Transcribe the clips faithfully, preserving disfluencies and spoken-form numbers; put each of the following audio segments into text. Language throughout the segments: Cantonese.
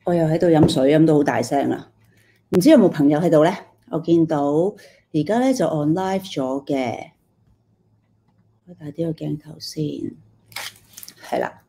我又喺度飲水，飲到好大聲啦。唔知有冇朋友喺度咧？我見到而家咧就 on live 咗嘅，開大啲個鏡頭先，係啦。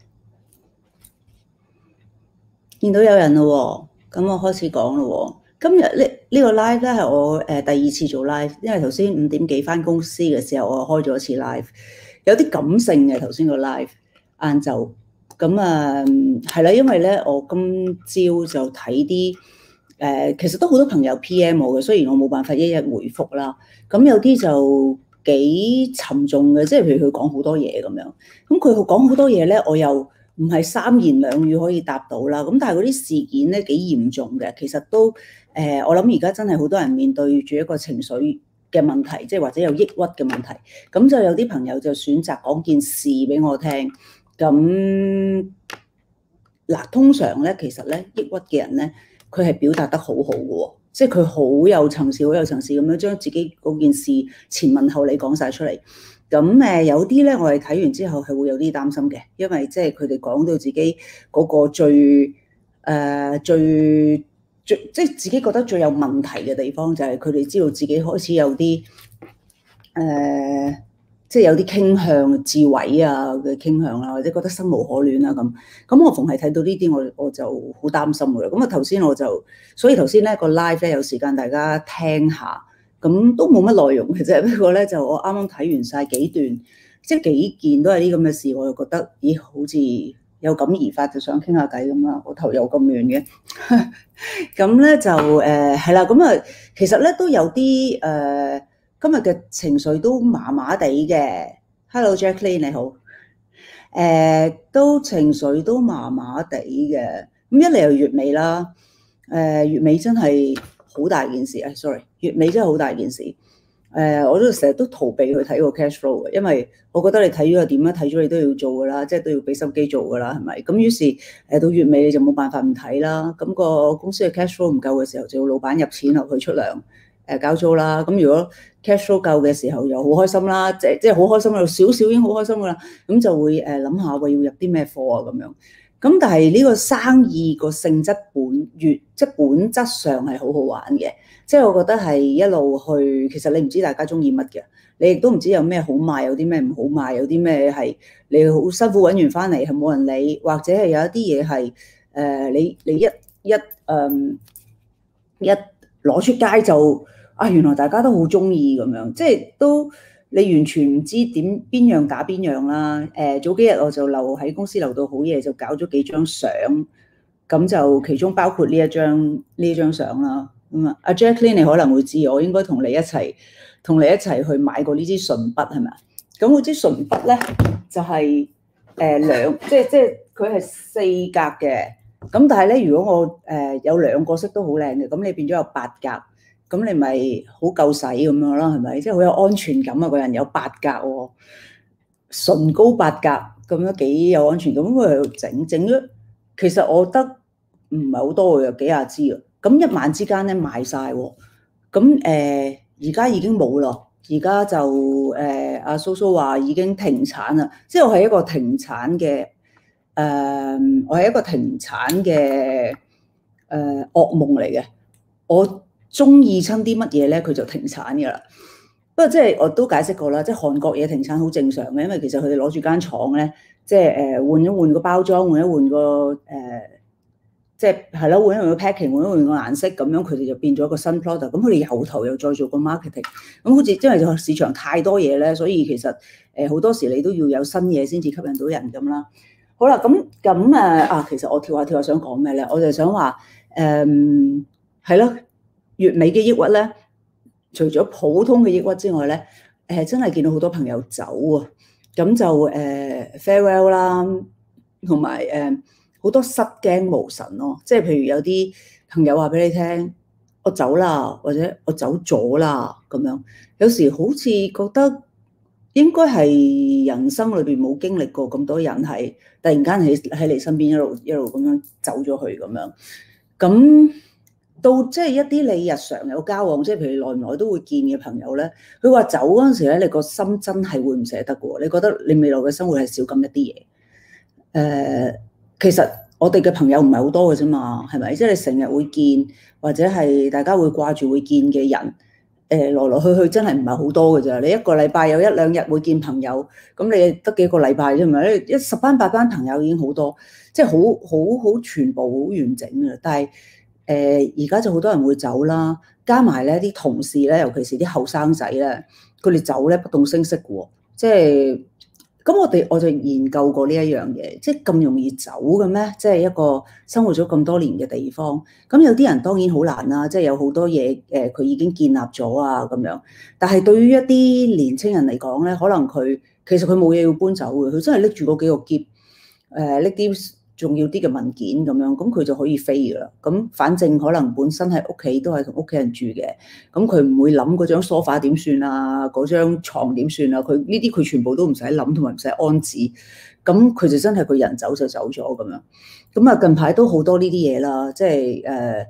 見到有人咯喎，咁我開始講咯喎。今日呢呢個 live 咧係我誒第二次做 live，因為頭先五點幾返公司嘅時候，我開咗一次 live，有啲感性嘅頭先個 live 晏晝。咁啊，係啦，因為咧，我今朝就睇啲誒，其實都好多朋友 P M 我嘅，雖然我冇辦法一一回覆啦。咁有啲就幾沉重嘅，即係譬如佢講好多嘢咁樣。咁佢講好多嘢咧，我又唔係三言兩語可以答到啦。咁但係嗰啲事件咧幾嚴重嘅，其實都誒、呃，我諗而家真係好多人面對住一個情緒嘅問題，即係或者有抑鬱嘅問題。咁就有啲朋友就選擇講件事俾我聽。咁嗱，通常咧，其實咧，抑鬱嘅人咧，佢係表達得好好嘅喎，即係佢好有層次、好有層次咁樣將自己嗰件事前文後理講晒出嚟。咁誒，有啲咧，我哋睇完之後係會有啲擔心嘅，因為即係佢哋講到自己嗰個最誒、呃、最最即係自己覺得最有問題嘅地方，就係佢哋知道自己開始有啲誒。呃即係有啲傾向自毀啊嘅傾向啦，或者覺得生無可戀啊咁。咁我逢係睇到呢啲，我我就好擔心㗎啦。咁啊頭先我就，所以頭先咧個 live 咧有時間大家聽下，咁都冇乜內容嘅啫。不過咧就我啱啱睇完晒幾段，即係幾件都係啲咁嘅事，我就覺得咦好似有感而發，就想傾下偈咁啦。我頭又咁亂嘅，咁咧就誒係啦。咁啊其實咧都有啲誒。呃今日嘅情緒都麻麻地嘅。Hello Jacqueline 你好，誒、呃、都情緒都麻麻地嘅。咁一嚟又月尾啦，誒、呃、月尾真係好大件事。誒、哎、sorry，月尾真係好大件事。誒、呃、我都成日都逃避去睇個 cash flow 嘅，因為我覺得你睇咗又點咧？睇咗你都要做噶啦，即係都要俾心機做噶啦，係咪？咁於是誒到月尾你就冇辦法唔睇啦。咁、那個公司嘅 cash flow 唔夠嘅時候，就要老闆入錢落去出糧。誒交租啦，咁如果 cash flow 夠嘅時候又好開心啦，即即係好開心啦，少少已經好開心噶啦，咁就會誒諗下喂要入啲咩貨啊咁樣。咁但係呢個生意個性質本月即係本質上係好好玩嘅，即係我覺得係一路去，其實你唔知大家中意乜嘅，你亦都唔知有咩好賣，有啲咩唔好賣，有啲咩係你好辛苦揾完翻嚟係冇人理，或者係有一啲嘢係誒你你一一誒、嗯、一攞出街就。啊！原來大家都好中意咁樣，即係都你完全唔知點邊樣打邊樣啦。誒、呃、早幾日我就留喺公司留到好夜，就搞咗幾張相，咁就其中包括呢一張呢一張相啦。咁啊，阿 Jacqueline 你可能會知，我應該同你一齊同你一齊去買過呢支唇筆係咪啊？咁嗰支唇筆咧就係誒兩，即係即係佢係四格嘅。咁但係咧，如果我誒、呃、有兩個色都好靚嘅，咁你變咗有八格。咁你咪好夠使咁樣啦，係咪？即係好有安全感啊！個人有八格喎，唇膏八格咁樣幾有安全感。咁佢整整咗，其實我覺得唔係好多嘅，有幾廿支啊。咁一晚之間咧賣晒喎。咁誒而家已經冇咯。而家就誒阿蘇蘇話已經停產啦。即係我係一個停產嘅誒、呃，我係一個停產嘅誒、呃、噩夢嚟嘅。我中意親啲乜嘢咧，佢就停產㗎啦。不過即係我都解釋過啦，即係韓國嘢停產好正常嘅，因為其實佢哋攞住間廠咧，即係誒換一換個包裝，換一換個誒，即係係咯，換一換個 packing，換一換個顏色，咁樣佢哋就變咗一個新 product。咁佢哋由頭又再做個 marketing。咁好似因為個市場太多嘢咧，所以其實誒好多時你都要有新嘢先至吸引到人咁啦。好啦，咁咁誒啊，其實我跳下跳下想講咩咧？我就想話誒係咯。月尾嘅抑鬱咧，除咗普通嘅抑鬱之外咧，誒真係見到好多朋友走啊，咁就誒 farewell 啦，同埋誒好多失驚無神咯，即係譬如有啲朋友話俾你聽，我走啦，或者我走咗啦咁樣，有時好似覺得應該係人生裏邊冇經歷過咁多人係突然間喺喺你身邊一路一路咁樣走咗去咁樣，咁。到即係一啲你日常有交往，即係譬如耐唔耐都會見嘅朋友咧，佢話走嗰陣時咧，你個心真係會唔捨得嘅喎，你覺得你未來嘅生活係少咁一啲嘢。誒、呃，其實我哋嘅朋友唔係好多嘅啫嘛，係咪？即係你成日會見，或者係大家會掛住會見嘅人，誒來來去去真係唔係好多嘅咋。你一個禮拜有一兩日會見朋友，咁你得幾個禮拜啫嘛？一十班八班朋友已經好多，即係好好好全部好完整嘅。但係誒而家就好多人會走啦，加埋咧啲同事咧，尤其是啲後生仔咧，佢哋走咧不動聲色嘅喎，即係。咁我哋我就研究過呢一樣嘢，即係咁容易走嘅咩？即係一個生活咗咁多年嘅地方，咁有啲人當然好難啦，即係有好多嘢誒，佢已經建立咗啊咁樣。但係對於一啲年青人嚟講咧，可能佢其實佢冇嘢要搬走嘅，佢真係拎住嗰幾個篋，誒拎啲重要啲嘅文件咁樣，咁佢就可以飛㗎啦。咁反正可能本身喺屋企都係同屋企人住嘅，咁佢唔會諗嗰張梳化點算啊，嗰張牀點算啊。佢呢啲佢全部都唔使諗，同埋唔使安置。咁佢就真係個人走就走咗咁樣。咁啊近排都好多呢啲嘢啦，即係誒，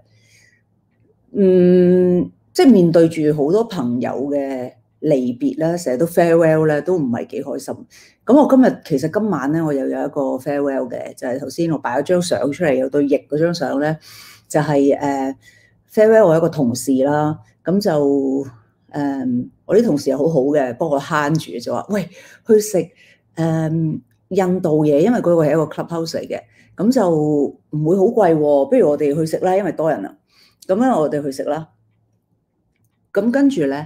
嗯，即係面對住好多朋友嘅離別啦，成日都 farewell 咧，都唔係幾開心。咁我今日其實今晚咧，我又有一個 farewell 嘅，就係頭先我擺咗張相出嚟，有對翼嗰張相咧，就係誒 farewell 我一個同事啦。咁就誒我啲同事係好好嘅，幫我慳住就話：喂，去食誒印度嘢，因為嗰個係一個 clubhouse 嚟嘅，咁就唔會好貴喎。不如我哋去食啦，因為多人啦。咁咧我哋去食啦。咁跟住咧，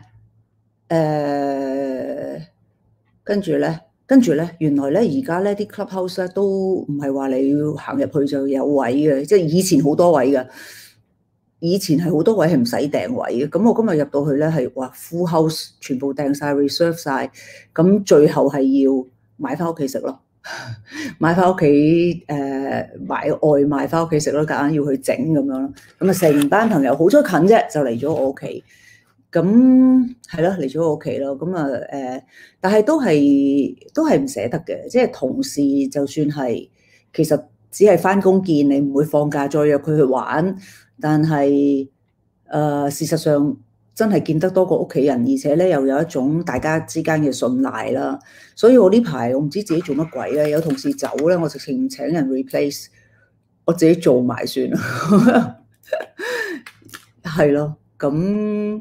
誒跟住咧。跟住咧，原來咧而家咧啲 clubhouse 咧都唔係話你要行入去就有位嘅，即係以前好多位嘅，以前係好多位係唔使訂位嘅。咁我今日入到去咧係話 full house，全部訂晒 reserve 晒，咁最後係要買翻屋企食咯，買翻屋企誒買外賣翻屋企食咯，夾硬要去整咁樣咯。咁啊成班朋友好咗近啫，就嚟咗我屋企。咁係咯，嚟咗我屋企咯。咁啊誒，但係都係都係唔捨得嘅。即係同事，就算係其實只係返工見你，唔會放假再約佢去玩。但係誒、呃，事實上真係見得多過屋企人，而且咧又有一種大家之間嘅信賴啦。所以我呢排我唔知自己做乜鬼咧，有同事走咧，我直情請人 replace，我自己做埋算啦。係咯，咁。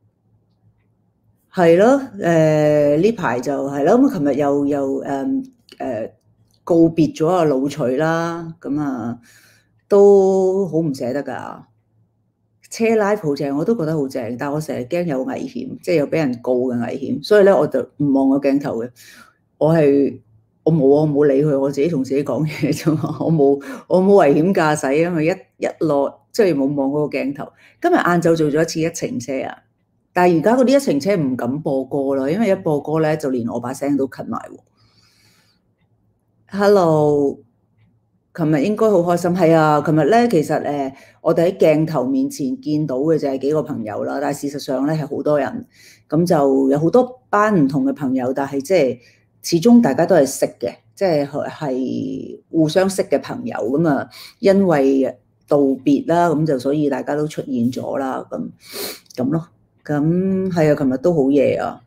係咯，誒呢排就係咯，咁琴日又又誒誒、呃、告別咗阿老徐啦，咁啊都好唔捨得㗎。車 live 好正，我都覺得好正，但係我成日驚有危險，即係有俾人告嘅危險，所以咧我就唔望個鏡頭嘅。我係我冇啊，我冇理佢，我自己同自己講嘢啫嘛。我冇我冇危險駕駛，因為一一落即係冇望嗰個鏡頭。今日晏晝做咗一次一程車啊！但係而家嗰啲一程車唔敢播歌啦，因為一播歌咧就連我把聲都近埋喎。Hello，琴日應該好開心，係啊！琴日咧其實誒，我哋喺鏡頭面前見到嘅就係幾個朋友啦，但係事實上咧係好多人，咁就有好多班唔同嘅朋友，但係即係始終大家都係識嘅，即係係互相識嘅朋友咁啊。因為道別啦，咁就所以大家都出現咗啦，咁咁咯。咁係啊，琴日都好夜啊，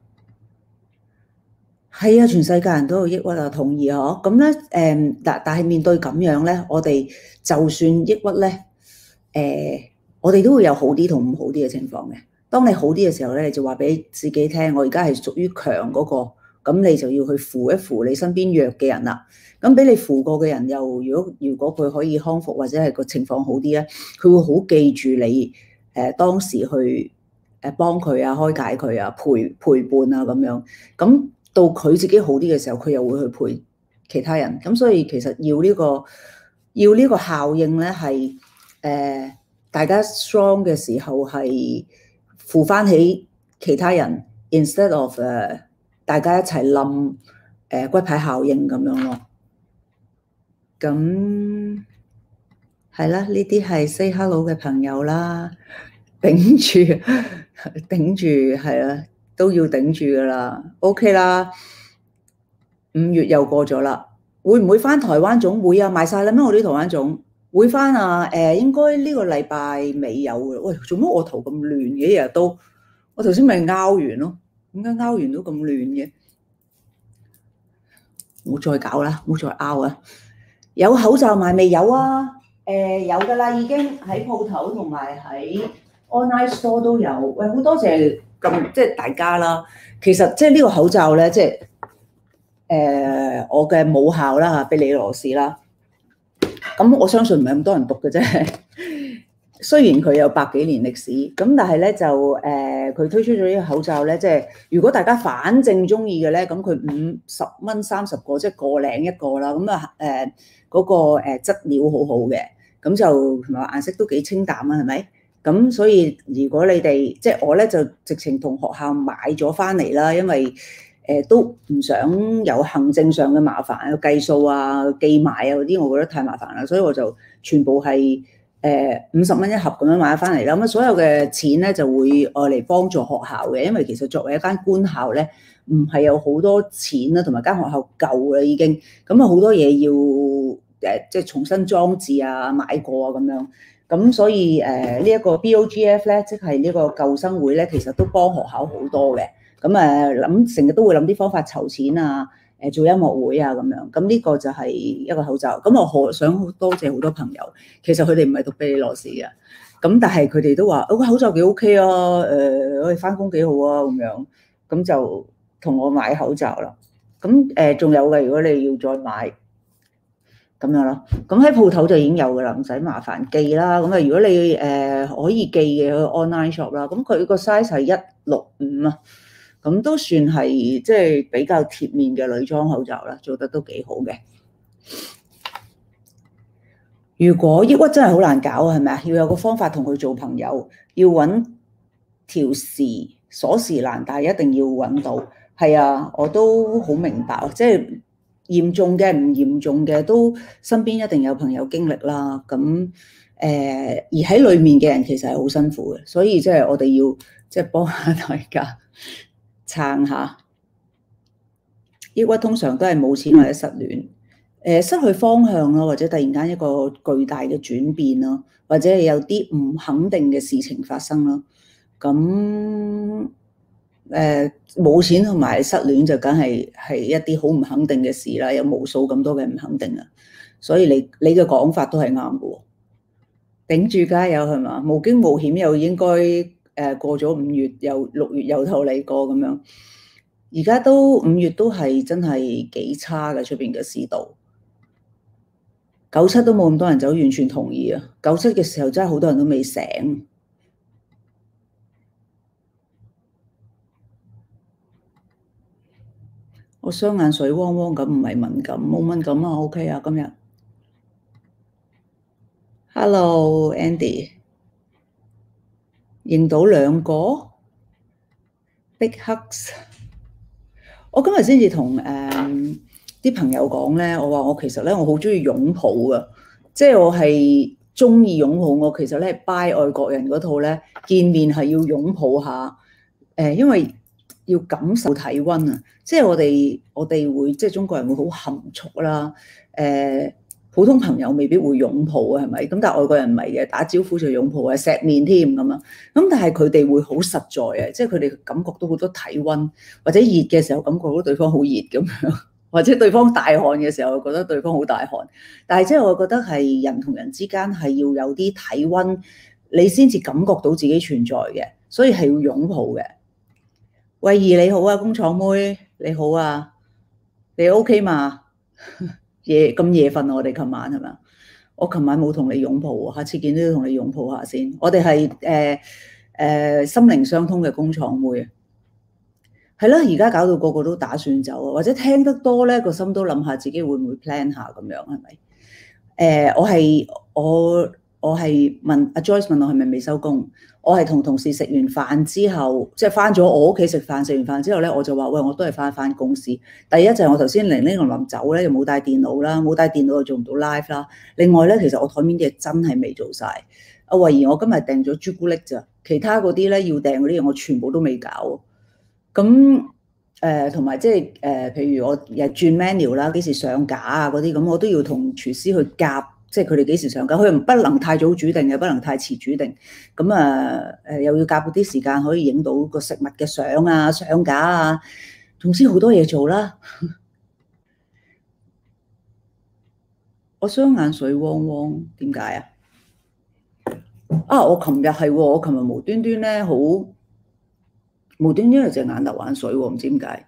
係啊，全世界人都有抑鬱啊，同意嗬。咁咧，誒，但但係面對咁樣咧，我哋就算抑鬱咧，誒，我哋都會有好啲同唔好啲嘅情況嘅。當你好啲嘅時候咧，你就話俾自己聽，我而家係屬於強嗰個，咁你就要去扶一扶你身邊弱嘅人啦。咁俾你扶過嘅人又，如果如果佢可以康復或者係個情況好啲咧，佢會好記住你誒當時去。誒幫佢啊，開解佢啊，陪陪伴啊咁樣，咁到佢自己好啲嘅時候，佢又會去陪其他人。咁所以其實要呢個要呢個效應咧，係誒大家 strong 嘅時候係扶翻起其他人 ，instead of 誒大家一齊冧誒骨牌效應咁樣咯。咁係啦，呢啲係 say hello 嘅朋友啦。頂住，頂住，係啊，都要頂住噶啦。OK 啦，五月又過咗啦，會唔會返台灣總會啊？賣晒啦咩？我啲台灣總會返啊？誒，應該呢個禮拜尾有嘅。喂，做乜我圖咁亂嘅？日日都，我頭先咪拗完咯，點解拗完都咁亂嘅？唔好再搞啦，唔好再拗啊！ 有口罩賣未？有啊，誒有㗎啦，已經喺鋪頭同埋喺 online store 都有。喂，好多謝咁即係大家啦。其實即係呢個口罩咧，即係誒我嘅母校啦嚇，庇理羅士啦。咁我相信唔係咁多人讀嘅啫。雖然佢有百幾年歷史，咁但係咧就誒佢推出咗呢個口罩咧，即係如果大家反正中意嘅咧，咁佢五十蚊三十個，即係個零一個啦。咁啊誒嗰個誒質料好好嘅，咁就同埋顏色都幾清淡啊，係咪？咁所以如果你哋即係我咧，就直情同學校買咗翻嚟啦，因為誒都唔想有行政上嘅麻煩，有計數啊、寄賣啊嗰啲，我覺得太麻煩啦，所以我就全部係誒五十蚊一盒咁樣買翻嚟啦。咁啊，所有嘅錢咧就會愛嚟幫助學校嘅，因為其實作為一間官校咧，唔係有好多錢啦，同埋間學校舊啦已經，咁啊好多嘢要誒即係重新裝置啊、買過啊咁樣。咁所以誒呢一個 B O G F 咧，即係呢個救生會咧，其實都幫學校好多嘅。咁誒諗成日都會諗啲方法籌錢啊，誒做音樂會啊咁樣。咁呢個就係一個口罩。咁我好想好多謝好多朋友，其實佢哋唔係讀庇理羅士嘅，咁但係佢哋都話：哦，個口罩幾 OK 啊，誒我哋翻工幾好啊咁樣。咁就同我買口罩啦。咁誒仲有嘅，如果你要再買。咁樣咯，咁喺鋪頭就已經有㗎啦，唔使麻煩寄啦。咁啊，如果你誒、呃、可以寄嘅去 online shop 啦，咁佢個 size 係一六五啊，咁都算係即係比較貼面嘅女裝口罩啦，做得都幾好嘅。如果抑鬱真係好難搞啊，係咪啊？要有個方法同佢做朋友，要揾條匙鎖匙難，但係一定要揾到。係啊，我都好明白，即係。嚴重嘅唔嚴重嘅都身邊一定有朋友經歷啦，咁誒、呃、而喺裡面嘅人其實係好辛苦嘅，所以即係我哋要即係幫下大家撐下。抑鬱通常都係冇錢或者失戀，誒、呃、失去方向咯，或者突然間一個巨大嘅轉變咯，或者係有啲唔肯定嘅事情發生咯，咁。誒冇、呃、錢同埋失戀就梗係係一啲好唔肯定嘅事啦，有無數咁多嘅唔肯定啊，所以你你嘅講法都係啱嘅喎，頂住加油係嘛？無驚無險又應該誒過咗五月又六月由頭嚟過咁樣，而家都五月都係真係幾差嘅出邊嘅市道，九七都冇咁多人走，完全同意啊！九七嘅時候真係好多人都未醒。我雙眼水汪汪咁，唔係敏感，冇敏感啊 ，OK 啊，今日。Hello，Andy，認到兩個 Big Hugs。我今日先至同誒啲朋友講咧，我話我其實咧，我好中意擁抱噶，即係我係中意擁抱。我其實咧係 buy 外國人嗰套咧，見面係要擁抱下，誒、呃，因為。要感受體溫啊！即係我哋我哋會即係中國人會好含蓄啦。誒、呃，普通朋友未必會擁抱啊，係咪？咁但係外國人唔係嘅，打招呼就擁抱啊，錫面添咁啊。咁但係佢哋會好實在啊，即係佢哋感覺到好多體溫，或者熱嘅時候感覺到對方好熱咁樣，或者對方大汗嘅時候覺得對方好大汗。但係即係我覺得係人同人之間係要有啲體溫，你先至感覺到自己存在嘅，所以係要擁抱嘅。慧儀你好啊，工廠妹你好啊，你 OK 嘛？夜咁夜瞓啊，我哋琴晚係咪？我琴晚冇同你擁抱喎，下次見都要同你擁抱下先。我哋係誒誒心靈相通嘅工廠妹啊，係啦，而家搞到個個都打算走啊，或者聽得多咧，個心都諗下自己會唔會 plan 下咁樣係咪？誒、呃，我係我我係問阿 Joyce 問我係咪未收工？我係同同事食完飯之後，即係翻咗我屋企食飯，食完飯之後咧，我就話：喂，我都係翻翻公司。第一就係我頭先嚟呢個臨走咧，又冇帶電腦啦，冇帶電腦又做唔到 live 啦。另外咧，其實我台面啲嘢真係未做晒。阿慧儀，我今日訂咗朱古力咋，其他嗰啲咧要訂嗰啲嘢，我全部都未搞。咁誒同埋即係誒，譬如我又轉 menu 啦，幾時上架啊嗰啲，咁我都要同廚師去夾。即係佢哋幾時上架，佢又不能太早煮定，又不能太遲煮定。咁啊誒，又要夾嗰啲時間可以影到個食物嘅相啊、上架啊，總之好多嘢做啦。 我雙眼水汪汪，點解啊？啊！我琴日係喎，我琴日無端端咧好無端端有隻眼流眼水喎，唔知點解。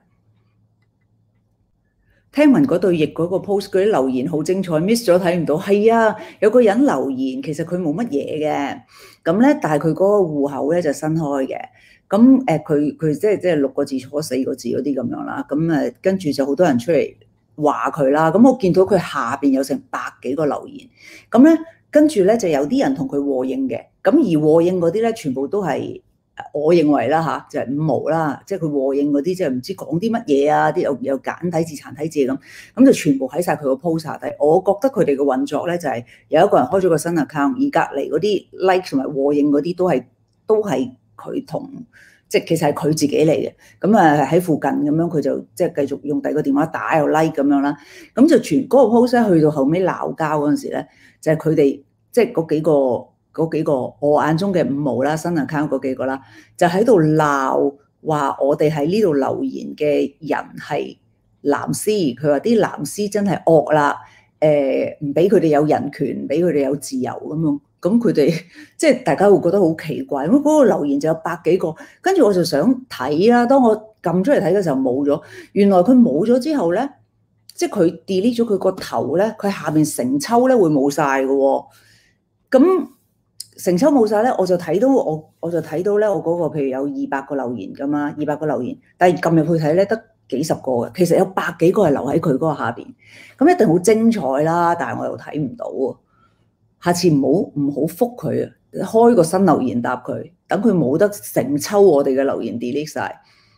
聽聞嗰對翼嗰個 post 嗰啲留言好精彩 ，miss 咗睇唔到。係啊，有個人留言，其實佢冇乜嘢嘅，咁咧，但係佢嗰個戶口咧就新開嘅。咁誒，佢佢即係即係六個字錯四個字嗰啲咁樣啦。咁誒，跟住就好多人出嚟話佢啦。咁我見到佢下邊有成百幾個留言，咁咧跟住咧就有啲人同佢和應嘅。咁而和應嗰啲咧，全部都係。我認為啦嚇，就係、是、五毛啦，即係佢和應嗰啲，即係唔知講啲乜嘢啊，啲有有簡體字、殘體字咁，咁就全部喺晒佢個 post 下底。我覺得佢哋嘅運作咧，就係、是、有一個人開咗個新 account，而隔離嗰啲 like 同埋和應嗰啲都係都係佢同，即係其實係佢自己嚟嘅。咁啊喺附近咁樣，佢就即係繼續用第二個電話打又 like 咁樣啦。咁就全嗰、那個 post 去到後尾鬧交嗰陣時咧，就係佢哋即係嗰幾個。嗰幾個我眼中嘅五毛啦，新 account 嗰幾個啦，就喺度鬧話我哋喺呢度留言嘅人係藍絲，佢話啲藍絲真係惡啦，誒唔俾佢哋有人權，唔俾佢哋有自由咁樣，咁佢哋即係大家會覺得好奇怪，咁嗰個留言就有百幾個，跟住我就想睇啦，當我撳出嚟睇嘅時候冇咗，原來佢冇咗之後咧，即係佢 delete 咗佢個頭咧，佢下邊成抽咧會冇晒嘅喎，咁。成抽冇晒咧，我就睇到我我就睇到咧，我嗰個譬如有二百個留言噶嘛，二百個留言，但係撳入去睇咧得幾十個嘅，其實有百幾個係留喺佢嗰個下邊，咁一定好精彩啦，但係我又睇唔到喎。下次唔好唔好覆佢啊，開個新留言答佢，等佢冇得成抽我哋嘅留言 delete 晒。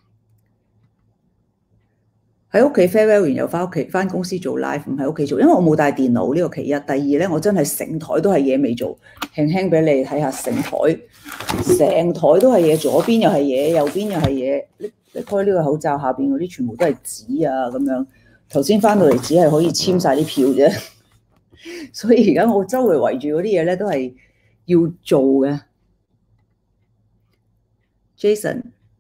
喺屋企 farewell 完又翻屋企翻公司做 live， 唔喺屋企做，因為我冇帶電腦呢個其一。第二咧，我真係成台都係嘢未做，輕輕俾你睇下成台，成台都係嘢，左邊又係嘢，右邊又係嘢。你你開呢個口罩下邊嗰啲全部都係紙啊咁樣。頭先翻到嚟只係可以簽晒啲票啫，所以而家我周圍圍住嗰啲嘢咧都係要做嘅。Jason。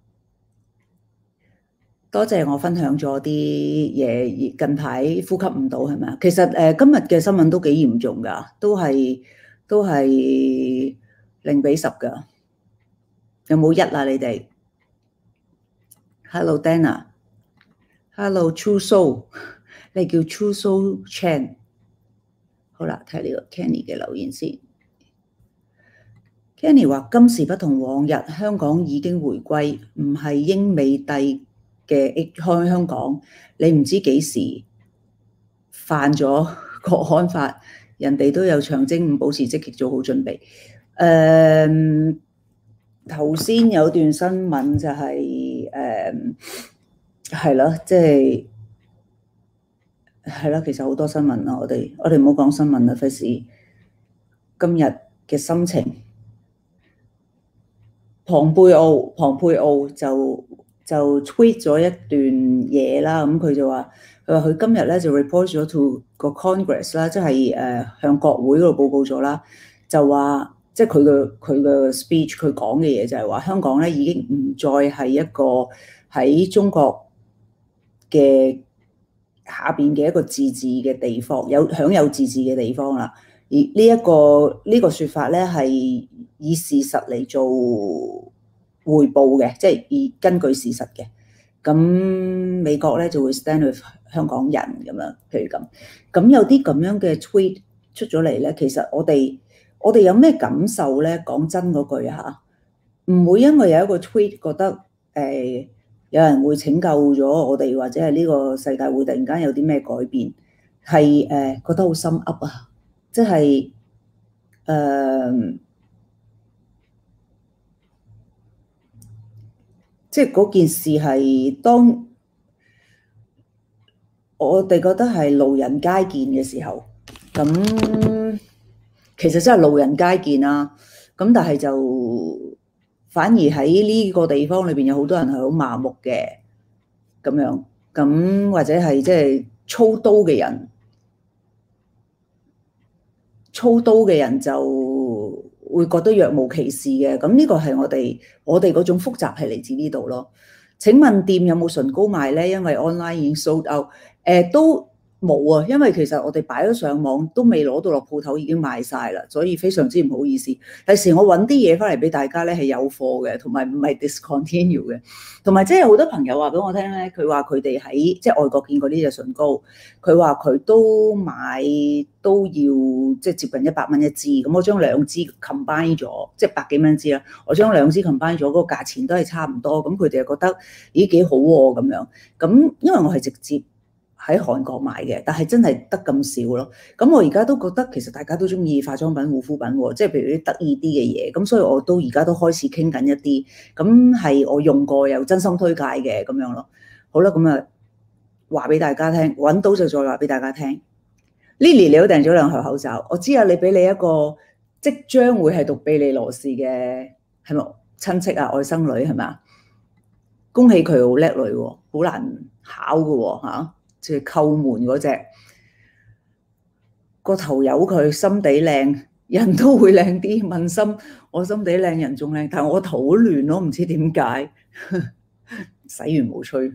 多謝我分享咗啲嘢，近排呼吸唔到係咪啊？其實誒今日嘅新聞都幾嚴重㗎，都係都係零比十㗎。有冇一啊？你哋 ？Hello Dana，Hello True Soul， 你叫 True Soul Chan。好啦，睇呢個 Kenny 嘅留言先。Kenny 話：今時不同往日，香港已經回歸，唔係英美帝嘅開香港，你唔知幾時犯咗國安法，人哋都有長征五保持積極做好準備。誒頭先有段新聞就係誒係咯，即係係咯，其實好多新聞啦，我哋我哋唔好講新聞啦，費事今日嘅心情。龐佩奧龐佩奧就。就 tweet 咗一段嘢啦，咁佢就話：佢話佢今日咧就 report 咗 to 個 Congress 啦，即係誒向國會嗰度報告咗啦，就話即係佢嘅佢嘅 speech，佢講嘅嘢就係話香港咧已經唔再係一個喺中國嘅下邊嘅一個自治嘅地方，有享有自治嘅地方啦。而呢、這、一個呢、這個説法咧係以事實嚟做匯報嘅，即係以根據事實嘅，咁美國咧就會 stand with 香港人咁樣，譬如咁，咁有啲咁樣嘅 tweet 出咗嚟咧，其實我哋我哋有咩感受咧？講真嗰句嚇，唔會因為有一個 tweet 覺得誒、呃、有人會拯救咗我哋，或者係呢個世界會突然間有啲咩改變，係誒、呃、覺得好心噏啊，即係誒。呃即係嗰件事係當我哋覺得係路人皆見嘅時候，咁其實真係路人皆見啦。咁但係就反而喺呢個地方裏邊有好多人係好麻木嘅咁樣，咁或者係即係操刀嘅人，操刀嘅人就會覺得若無其事嘅，咁呢個係我哋我哋嗰種複雜係嚟自呢度咯。請問店有冇唇膏賣咧？因為 online 已經 sold out，誒都冇啊，因為其實我哋擺咗上網都未攞到落鋪頭已經賣晒啦，所以非常之唔好意思。第時我揾啲嘢翻嚟俾大家咧係有貨嘅，同埋唔係 discontinue 嘅。同埋即係好多朋友話俾我聽咧，佢話佢哋喺即係外國見過呢隻唇膏，佢話佢都買都要即係接近一百蚊一支，咁我將兩支 combine 咗，即係百幾蚊一支啦。我將兩支 combine 咗，嗰個價錢都係差唔多，咁佢哋又覺得咦幾好喎咁樣。咁因為我係直接喺韓國買嘅，但係真係得咁少咯。咁我而家都覺得其實大家都中意化妝品、護膚品喎，即係譬如啲得意啲嘅嘢。咁所以我都而家都開始傾緊一啲，咁係我用過又真心推介嘅咁樣咯。好啦，咁啊話俾大家聽，揾到就再話俾大家聽。Lily 你都訂咗兩盒口罩，我知啊，你俾你一個即將會係讀庇理羅士嘅係咪親戚啊外甥女係咪？恭喜佢好叻女喎，好難考嘅喎嚇。即係叩門嗰隻，個頭有佢心地靚，人都會靚啲。問心我心地靚，人仲靚，但係我頭好亂咯，唔知點解。洗完冇吹，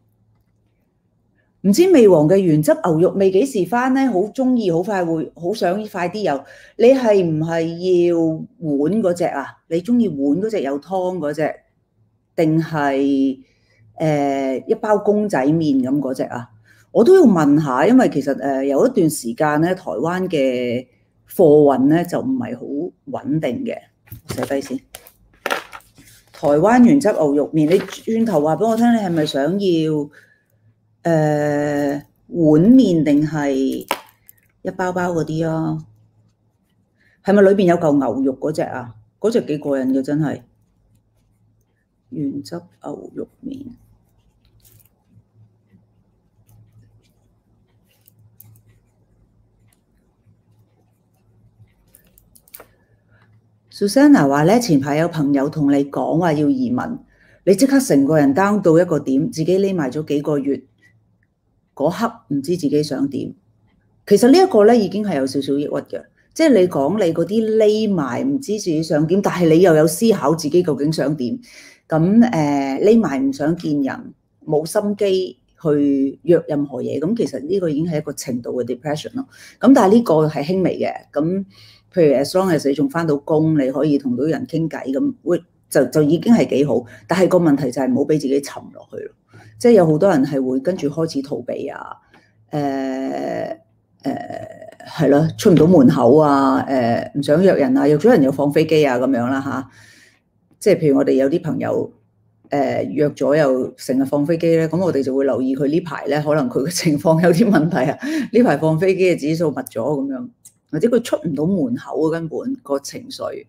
唔知味王嘅原汁牛肉味幾時翻咧？好中意，好快會，好想快啲有。你係唔係要碗嗰隻啊？你中意碗嗰隻有湯嗰隻，定係誒一包公仔麵咁嗰隻啊？我都要問下，因為其實誒有一段時間咧，台灣嘅貨運咧就唔係好穩定嘅。寫低先。台灣原汁牛肉麵，你轉頭話俾我聽，你係咪想要誒、呃、碗麵定係一包包嗰啲啊？係咪裏邊有嚿牛肉嗰隻啊？嗰隻幾過癮嘅真係。原汁牛肉麵。Susanna 話咧，前排有朋友同你講話要移民，你即刻成個人 down 到一個點，自己匿埋咗幾個月，嗰刻唔知自己想點。其實呢一個咧已經係有少少抑鬱嘅，即係你講你嗰啲匿埋唔知自己想點，但係你又有思考自己究竟想點。咁誒匿埋唔想見人，冇心機去約任何嘢，咁其實呢個已經係一個程度嘅 depression 咯。咁但係呢個係輕微嘅，咁。譬如 as long as 你仲返到工，你可以同到人傾偈咁，會就就已經係幾好。但係個問題就係唔好俾自己沉落去咯。即係有好多人係會跟住開始逃避啊，誒誒係咯，出唔到門口啊，誒、呃、唔想約人啊，約咗人又放飛機啊咁樣啦嚇。即係譬如我哋有啲朋友誒、呃、約咗又成日放飛機咧，咁我哋就會留意佢呢排咧，可能佢嘅情況有啲問題啊。呢排放飛機嘅指數密咗咁樣。或者佢出唔到門口啊，根本個情緒。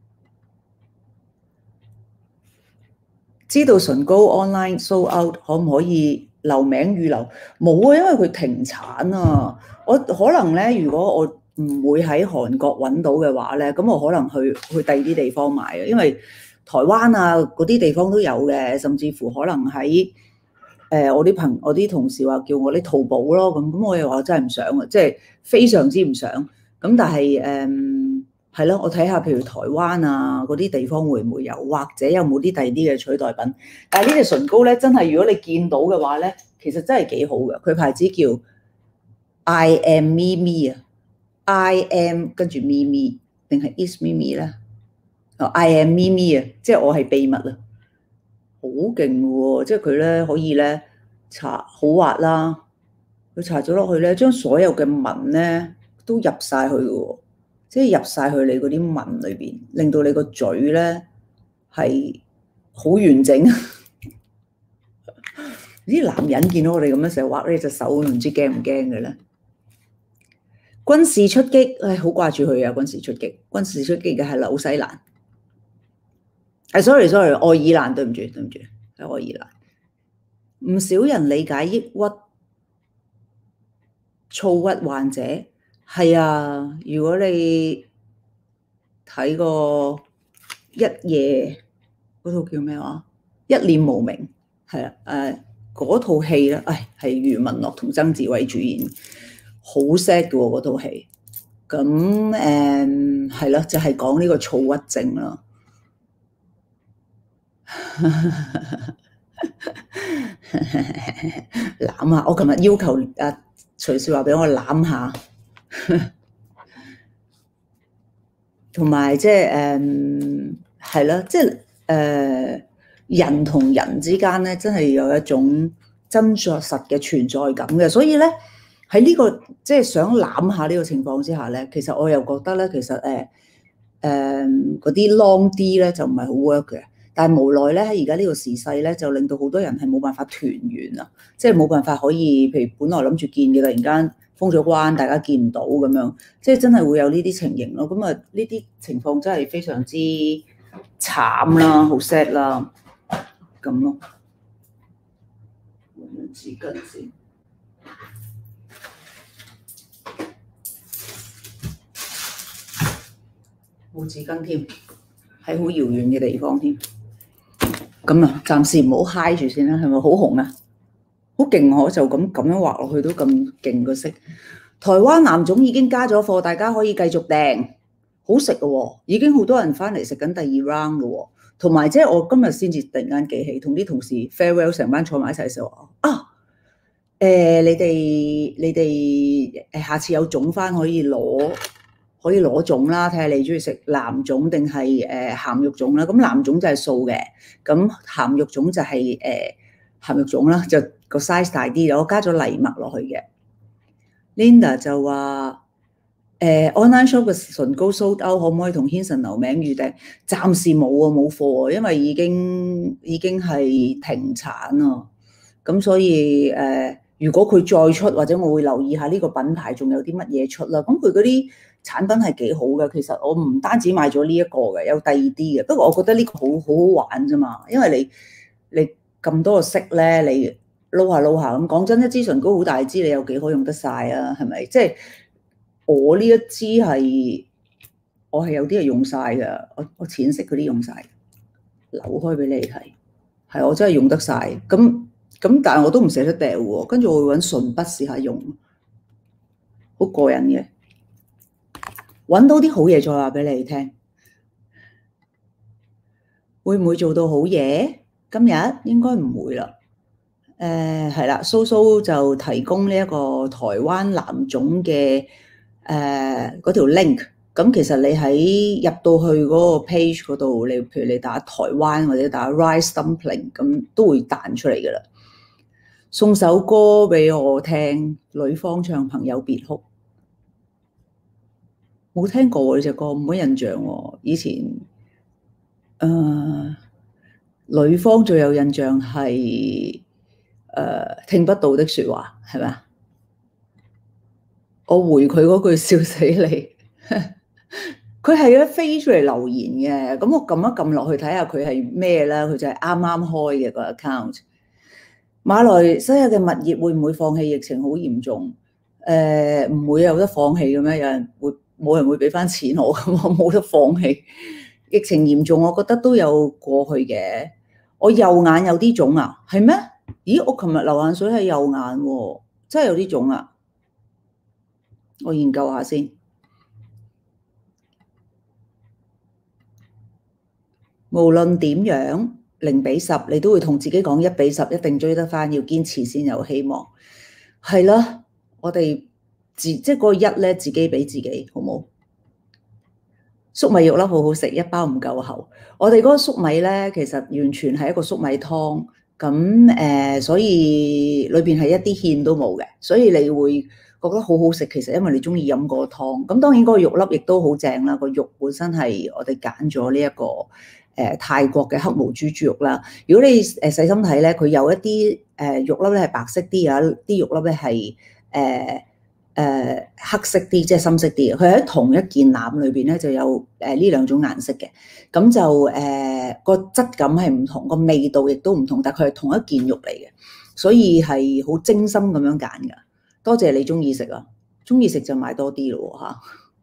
知道唇膏 online sold out 可唔可以留名預留？冇啊，因為佢停產啊。我可能咧，如果我唔會喺韓國揾到嘅話咧，咁我可能去去第二啲地方買啊。因為台灣啊嗰啲地方都有嘅，甚至乎可能喺誒、呃、我啲朋我啲同事話叫我啲淘寶咯，咁咁我又話真係唔想啊，即係非常之唔想。咁但係誒係咯，我睇下譬如台灣啊嗰啲地方會唔會有，或者有冇啲第二啲嘅取代品？但係呢隻唇膏咧，真係如果你見到嘅話咧，其實真係幾好嘅。佢牌子叫 I am Mimi 啊 ，I am 跟住 Mimi 定係 is Mimi 咧？哦 ，I am Mimi 啊，即係我係秘密啊，好勁喎！即係佢咧可以咧搽好滑啦，佢搽咗落去咧，將所有嘅紋咧。都入晒去嘅喎，即係入晒去你嗰啲紋裏邊，令到你個嘴咧係好完整。啲男人見到我哋咁樣成日畫呢隻手，唔知驚唔驚嘅咧？軍事出擊，唉，好掛住佢啊！軍事出擊，軍事出擊嘅係紐西蘭。係 sorry sorry，愛爾蘭，對唔住對唔住，係愛爾蘭。唔少人理解抑鬱、躁鬱患者。係啊，如果你睇過一夜嗰套叫咩話？一念無明係啊，誒嗰套戲咧，唉係余文樂同曾志偉主演，好 sad 嘅喎嗰套戲。咁誒係咯，就係講呢個躁鬱症啦。攬下，我琴日要求啊隨時話俾我攬下，同埋即係誒係啦，即係誒、呃、人同人之間咧，真係有一種真實嘅存在感嘅，所以咧喺呢、這個即係、就是、想攬下呢個情況之下咧，其實我又覺得咧，其實誒誒嗰啲 long D 咧就唔係好 work 嘅。但係無奈咧，喺而家呢個時勢咧，就令到好多人係冇辦法團圓啊！即係冇辦法可以，譬如本來諗住見嘅，突然間封咗關，大家見唔到咁樣，即係真係會有呢啲情形咯。咁啊，呢啲情況真係非常之慘啦，好 sad 啦，咁咯。揾張紙巾先，冇紙巾添，喺好遙遠嘅地方添。咁啊，暫時唔好嗨住先啦，係咪好紅啊？好勁我就咁咁樣畫落去都咁勁個色。台灣南種已經加咗貨，大家可以繼續訂，好食嘅喎，已經好多人翻嚟食緊第二 round 嘅喎。同埋即係我今日先至突然間記起，同啲同事 farewell 成班坐埋一齊嘅時候啊，誒、呃、你哋你哋誒下次有種翻可以攞。可以攞種啦，睇下你中意食藍種定係誒鹹肉種啦。咁藍種就係素嘅，咁鹹肉種就係誒鹹肉種啦，就個 size 大啲。我加咗藜麥落去嘅。Linda 就話誒、呃、online shop 嘅唇膏 sold out，可唔可以同 Hanson 留名預訂？暫時冇啊，冇貨啊，因為已經已經係停產啊。咁所以誒、呃，如果佢再出，或者我會留意下呢個品牌仲有啲乜嘢出啦。咁佢嗰啲產品係幾好嘅，其實我唔單止買咗呢一個嘅，有第二啲嘅。不過我覺得呢個好好好玩啫嘛，因為你你咁多個色咧，你撈下撈下咁。講真，一支唇膏好大支，你有幾可用得晒啊？係咪？即係我呢一支係我係有啲係用晒㗎，我我淺色嗰啲用晒，扭開俾你睇，係我真係用得晒。咁咁，但係我都唔捨得掉喎。跟住我會揾唇筆試下用，好過癮嘅。揾到啲好嘢再話俾你聽，會唔會做到好嘢？今日應該唔會啦。誒係啦，蘇蘇就提供呢一個台灣南種嘅誒嗰條 link。咁其實你喺入到去嗰個 page 嗰度，你譬如你打台灣或者打 rice dumpling，咁都會彈出嚟噶啦。送首歌俾我聽，呂方唱《朋友別哭》。冇聽過呢隻歌，冇乜印象喎。以前，誒、呃，呂方最有印象係誒、呃、聽不到的説話，係咪啊？我回佢嗰句笑死你，佢係咧飛出嚟留言嘅。咁我撳一撳落去睇下佢係咩啦。佢就係啱啱開嘅個 account。馬來西亞嘅物業會唔會放棄？疫情好嚴重，誒、呃、唔會有得放棄嘅咩？有人會？冇人會俾翻錢我，咁我冇得放棄。疫情嚴重，我覺得都有過去嘅。我右眼有啲腫啊，係咩？咦，我琴日流眼水係右眼喎，真係有啲腫啊！我研究下先。無論點樣，零比十，你都會同自己講一比十，一定追得翻，要堅持先有希望。係啦，我哋。自即係嗰個一咧，自己俾自己，好冇？粟米肉粒好好食，一包唔夠厚。我哋嗰個粟米咧，其實完全係一個粟米湯，咁誒、呃，所以裏邊係一啲芡都冇嘅，所以你會覺得好好食。其實因為你中意飲嗰個湯，咁當然嗰個肉粒亦都好正啦。個肉本身係我哋揀咗呢一個誒、呃、泰國嘅黑毛豬豬肉啦。如果你誒細心睇咧，佢有一啲誒、呃、肉粒咧係白色啲啊，啲肉粒咧係誒。呃誒、呃、黑色啲，即係深色啲嘅，佢喺同一件籃裏邊咧就有誒呢、呃、兩種顏色嘅，咁就誒個、呃、質感係唔同，個味道亦都唔同，但係佢係同一件肉嚟嘅，所以係好精心咁樣揀㗎。多謝你中意食啊，中意食就買多啲咯嚇。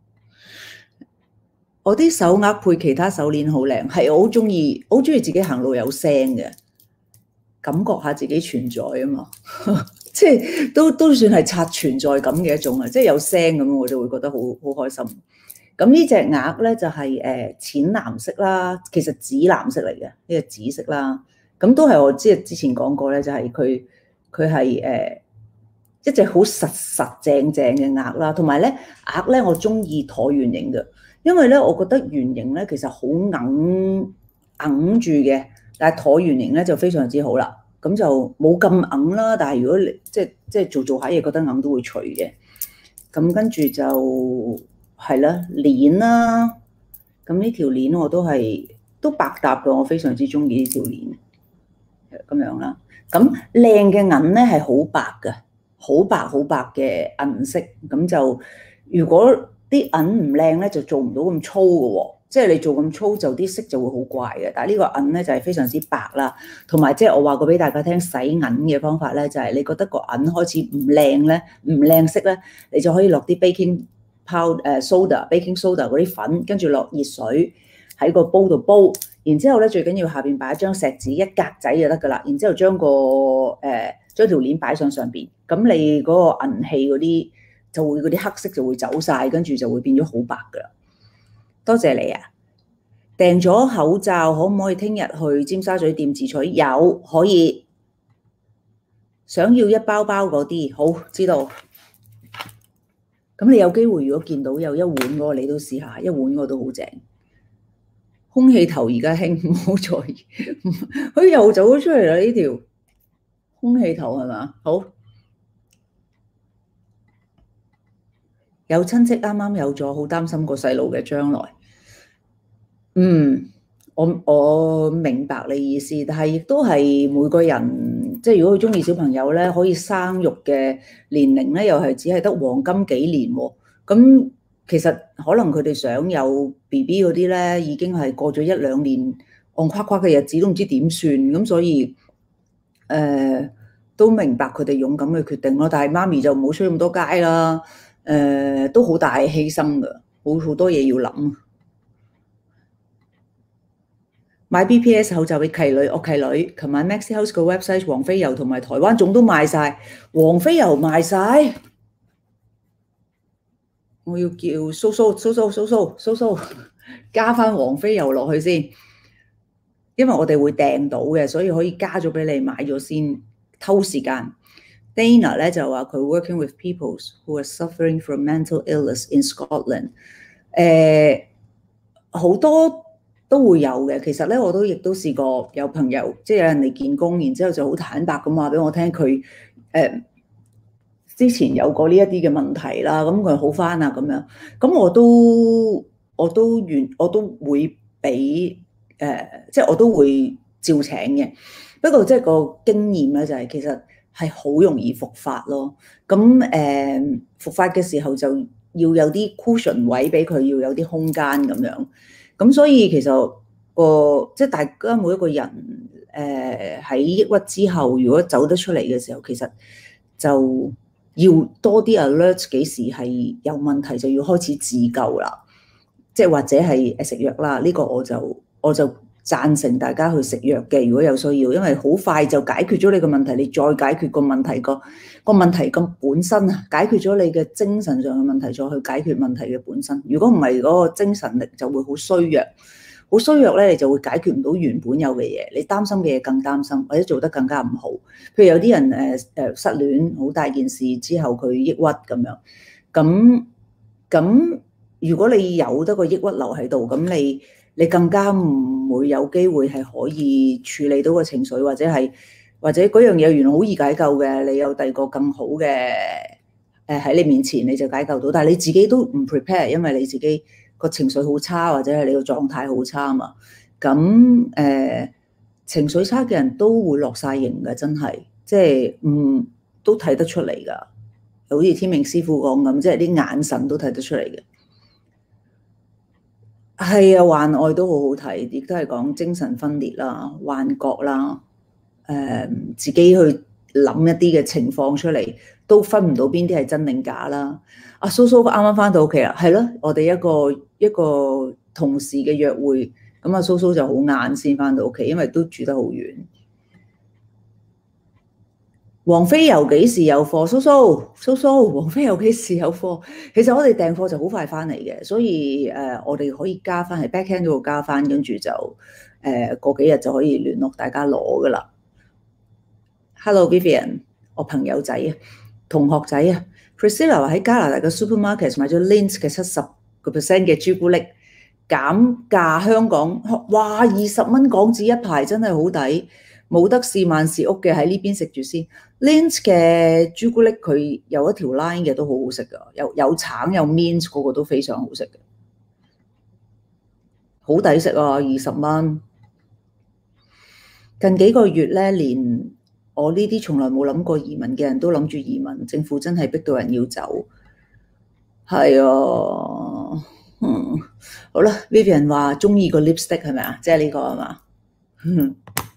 我啲手鐲配其他手鏈好靚，係我好中意，好中意自己行路有聲嘅，感覺下自己存在啊嘛。即係都都算係刷存在感嘅一種啊！即係有聲咁，我就會覺得好好開心。咁呢隻鐲咧就係誒淺藍色啦，其實紫藍色嚟嘅，呢個紫色啦。咁都係我即係之前講過咧，就係佢佢係誒一隻好實實正正嘅鴨啦。同埋咧鴨咧，我中意橢圓形嘅，因為咧我覺得圓形咧其實好硬硬住嘅，但係橢圓形咧就非常之好啦。咁就冇咁硬啦，但係如果你即係即係做做下嘢覺得硬都會除嘅。咁跟住就係啦，鏈啦。咁呢條鏈我都係都百搭嘅，我非常之中意呢條鏈咁樣啦。咁靚嘅銀咧係好白嘅，好白好白嘅銀色。咁就如果啲銀唔靚咧，就做唔到咁粗嘅喎。即係你做咁粗就啲色就會好怪嘅。但係呢個銀咧就係非常之白啦。同埋即係我話過俾大家聽洗銀嘅方法咧，就係你覺得個銀開始唔靚咧，唔靚色咧，你就可以落啲 baking powder 誒 soda baking soda 嗰啲粉，跟住落熱水喺個煲度煲。然之後咧最緊要下邊擺一張錫紙一格仔就得㗎啦。然之後將個誒、呃、將條鏈擺上上邊，咁你嗰個銀器嗰啲就會嗰啲黑色就會走晒，跟住就會變咗好白㗎啦。多謝你啊！訂咗口罩可唔可以聽日去尖沙咀店自取？有，可以。想要一包包嗰啲，好知道。咁你有機會如果見到有一碗嗰個，你都試下，一碗嗰個都好正。空氣頭而家興，唔好在意。佢又走咗出嚟啦！呢條空氣頭係嘛？好。有親戚啱啱有咗，好擔心個細路嘅將來。嗯，我我明白你意思，但係亦都係每個人，即係如果佢中意小朋友咧，可以生育嘅年齡咧，又係只係得黃金幾年喎。咁其實可能佢哋想有 B B 嗰啲咧，已經係過咗一兩年戇夸夸嘅日子，都唔知點算。咁所以誒、呃、都明白佢哋勇敢嘅決定咯。但係媽咪就唔好出咁多街啦。誒、呃、都好大犧牲㗎，好好多嘢要諗。買 B P S 口罩俾契女，我契女琴晚 Maxi House 個 website 黃飛油同埋台灣種都賣晒，黃飛油賣晒，我要叫蘇蘇蘇蘇蘇蘇蘇蘇加翻黃飛油落去先，因為我哋會訂到嘅，所以可以加咗俾你買咗先，偷時間。Dana 咧就話佢 working with people who are suffering from mental illness in Scotland，誒好多都會有嘅。其實咧我都亦都試過有朋友，即係有人嚟見工，然之後就好坦白咁話俾我聽，佢誒之前有過呢一啲嘅問題啦，咁佢好返啊咁樣，咁我都我都願我都會俾誒，即係我都會照請嘅。不過即係個經驗咧就係其實係好容易復發咯，咁誒、呃、復發嘅時候就要有啲 cushion 位俾佢，要有啲空間咁樣，咁所以其實個即係大家每一個人誒喺、呃、抑鬱之後，如果走得出嚟嘅時候，其實就要多啲 alert 幾時係有問題，就要開始自救啦，即係或者係誒食藥啦。呢、這個我就我就。贊成大家去食藥嘅，如果有需要，因為好快就解決咗你個問題，你再解決個問題個個問題咁本身啊，解決咗你嘅精神上嘅問題，再去解決問題嘅本身。如果唔係嗰個精神力就會好衰弱，好衰弱咧，你就會解決唔到原本有嘅嘢，你擔心嘅嘢更擔心，或者做得更加唔好。譬如有啲人誒誒失戀，好大件事之後佢抑鬱咁樣，咁咁如果你有得個抑鬱留喺度，咁你你更加唔會有機會係可以處理到個情緒，或者係或者嗰樣嘢原來好易解救嘅，你有第二個更好嘅誒喺你面前你就解救到，但係你自己都唔 prepare，因為你自己個情緒好差，或者係你個狀態好差啊嘛。咁誒、呃、情緒差嘅人都會落晒型嘅，真係即係唔都睇得出嚟㗎，好似天命師傅講咁，即係啲眼神都睇得出嚟嘅。係啊，幻愛都好好睇，亦都係講精神分裂啦、幻覺啦，誒、呃、自己去諗一啲嘅情況出嚟，都分唔到邊啲係真定假啦。阿蘇蘇啱啱翻到屋企啦，係咯，我哋一個一個同事嘅約會，咁阿蘇蘇就好晏先翻到屋企，因為都住得好遠。黃飛油幾時有貨？蘇蘇蘇蘇，黃飛油幾時有貨？其實我哋訂貨就好快翻嚟嘅，所以誒、呃、我哋可以加翻喺 backend 嗰度加翻，跟住就誒過幾日就可以聯絡大家攞噶啦。Hello Vivian，我朋友仔啊， 同學仔啊 ，Priscilla 話喺加拿大嘅 supermarket 買咗 Lindt 嘅七十個 percent 嘅朱古力減價，香港哇二十蚊港紙一排真係好抵，冇得試萬事屋嘅喺呢邊食住先。Lindt 嘅朱古力佢有一條 line 嘅都好好食噶，有有橙有 mint 嗰個都非常好食嘅，好抵食啊！二十蚊。近幾個月咧，連我呢啲從來冇諗過移民嘅人都諗住移民，政府真係逼到人要走。係啊，嗯，好啦 ，Vivian 話中意個 lipstick 係咪啊？即係呢個係嘛？嗯，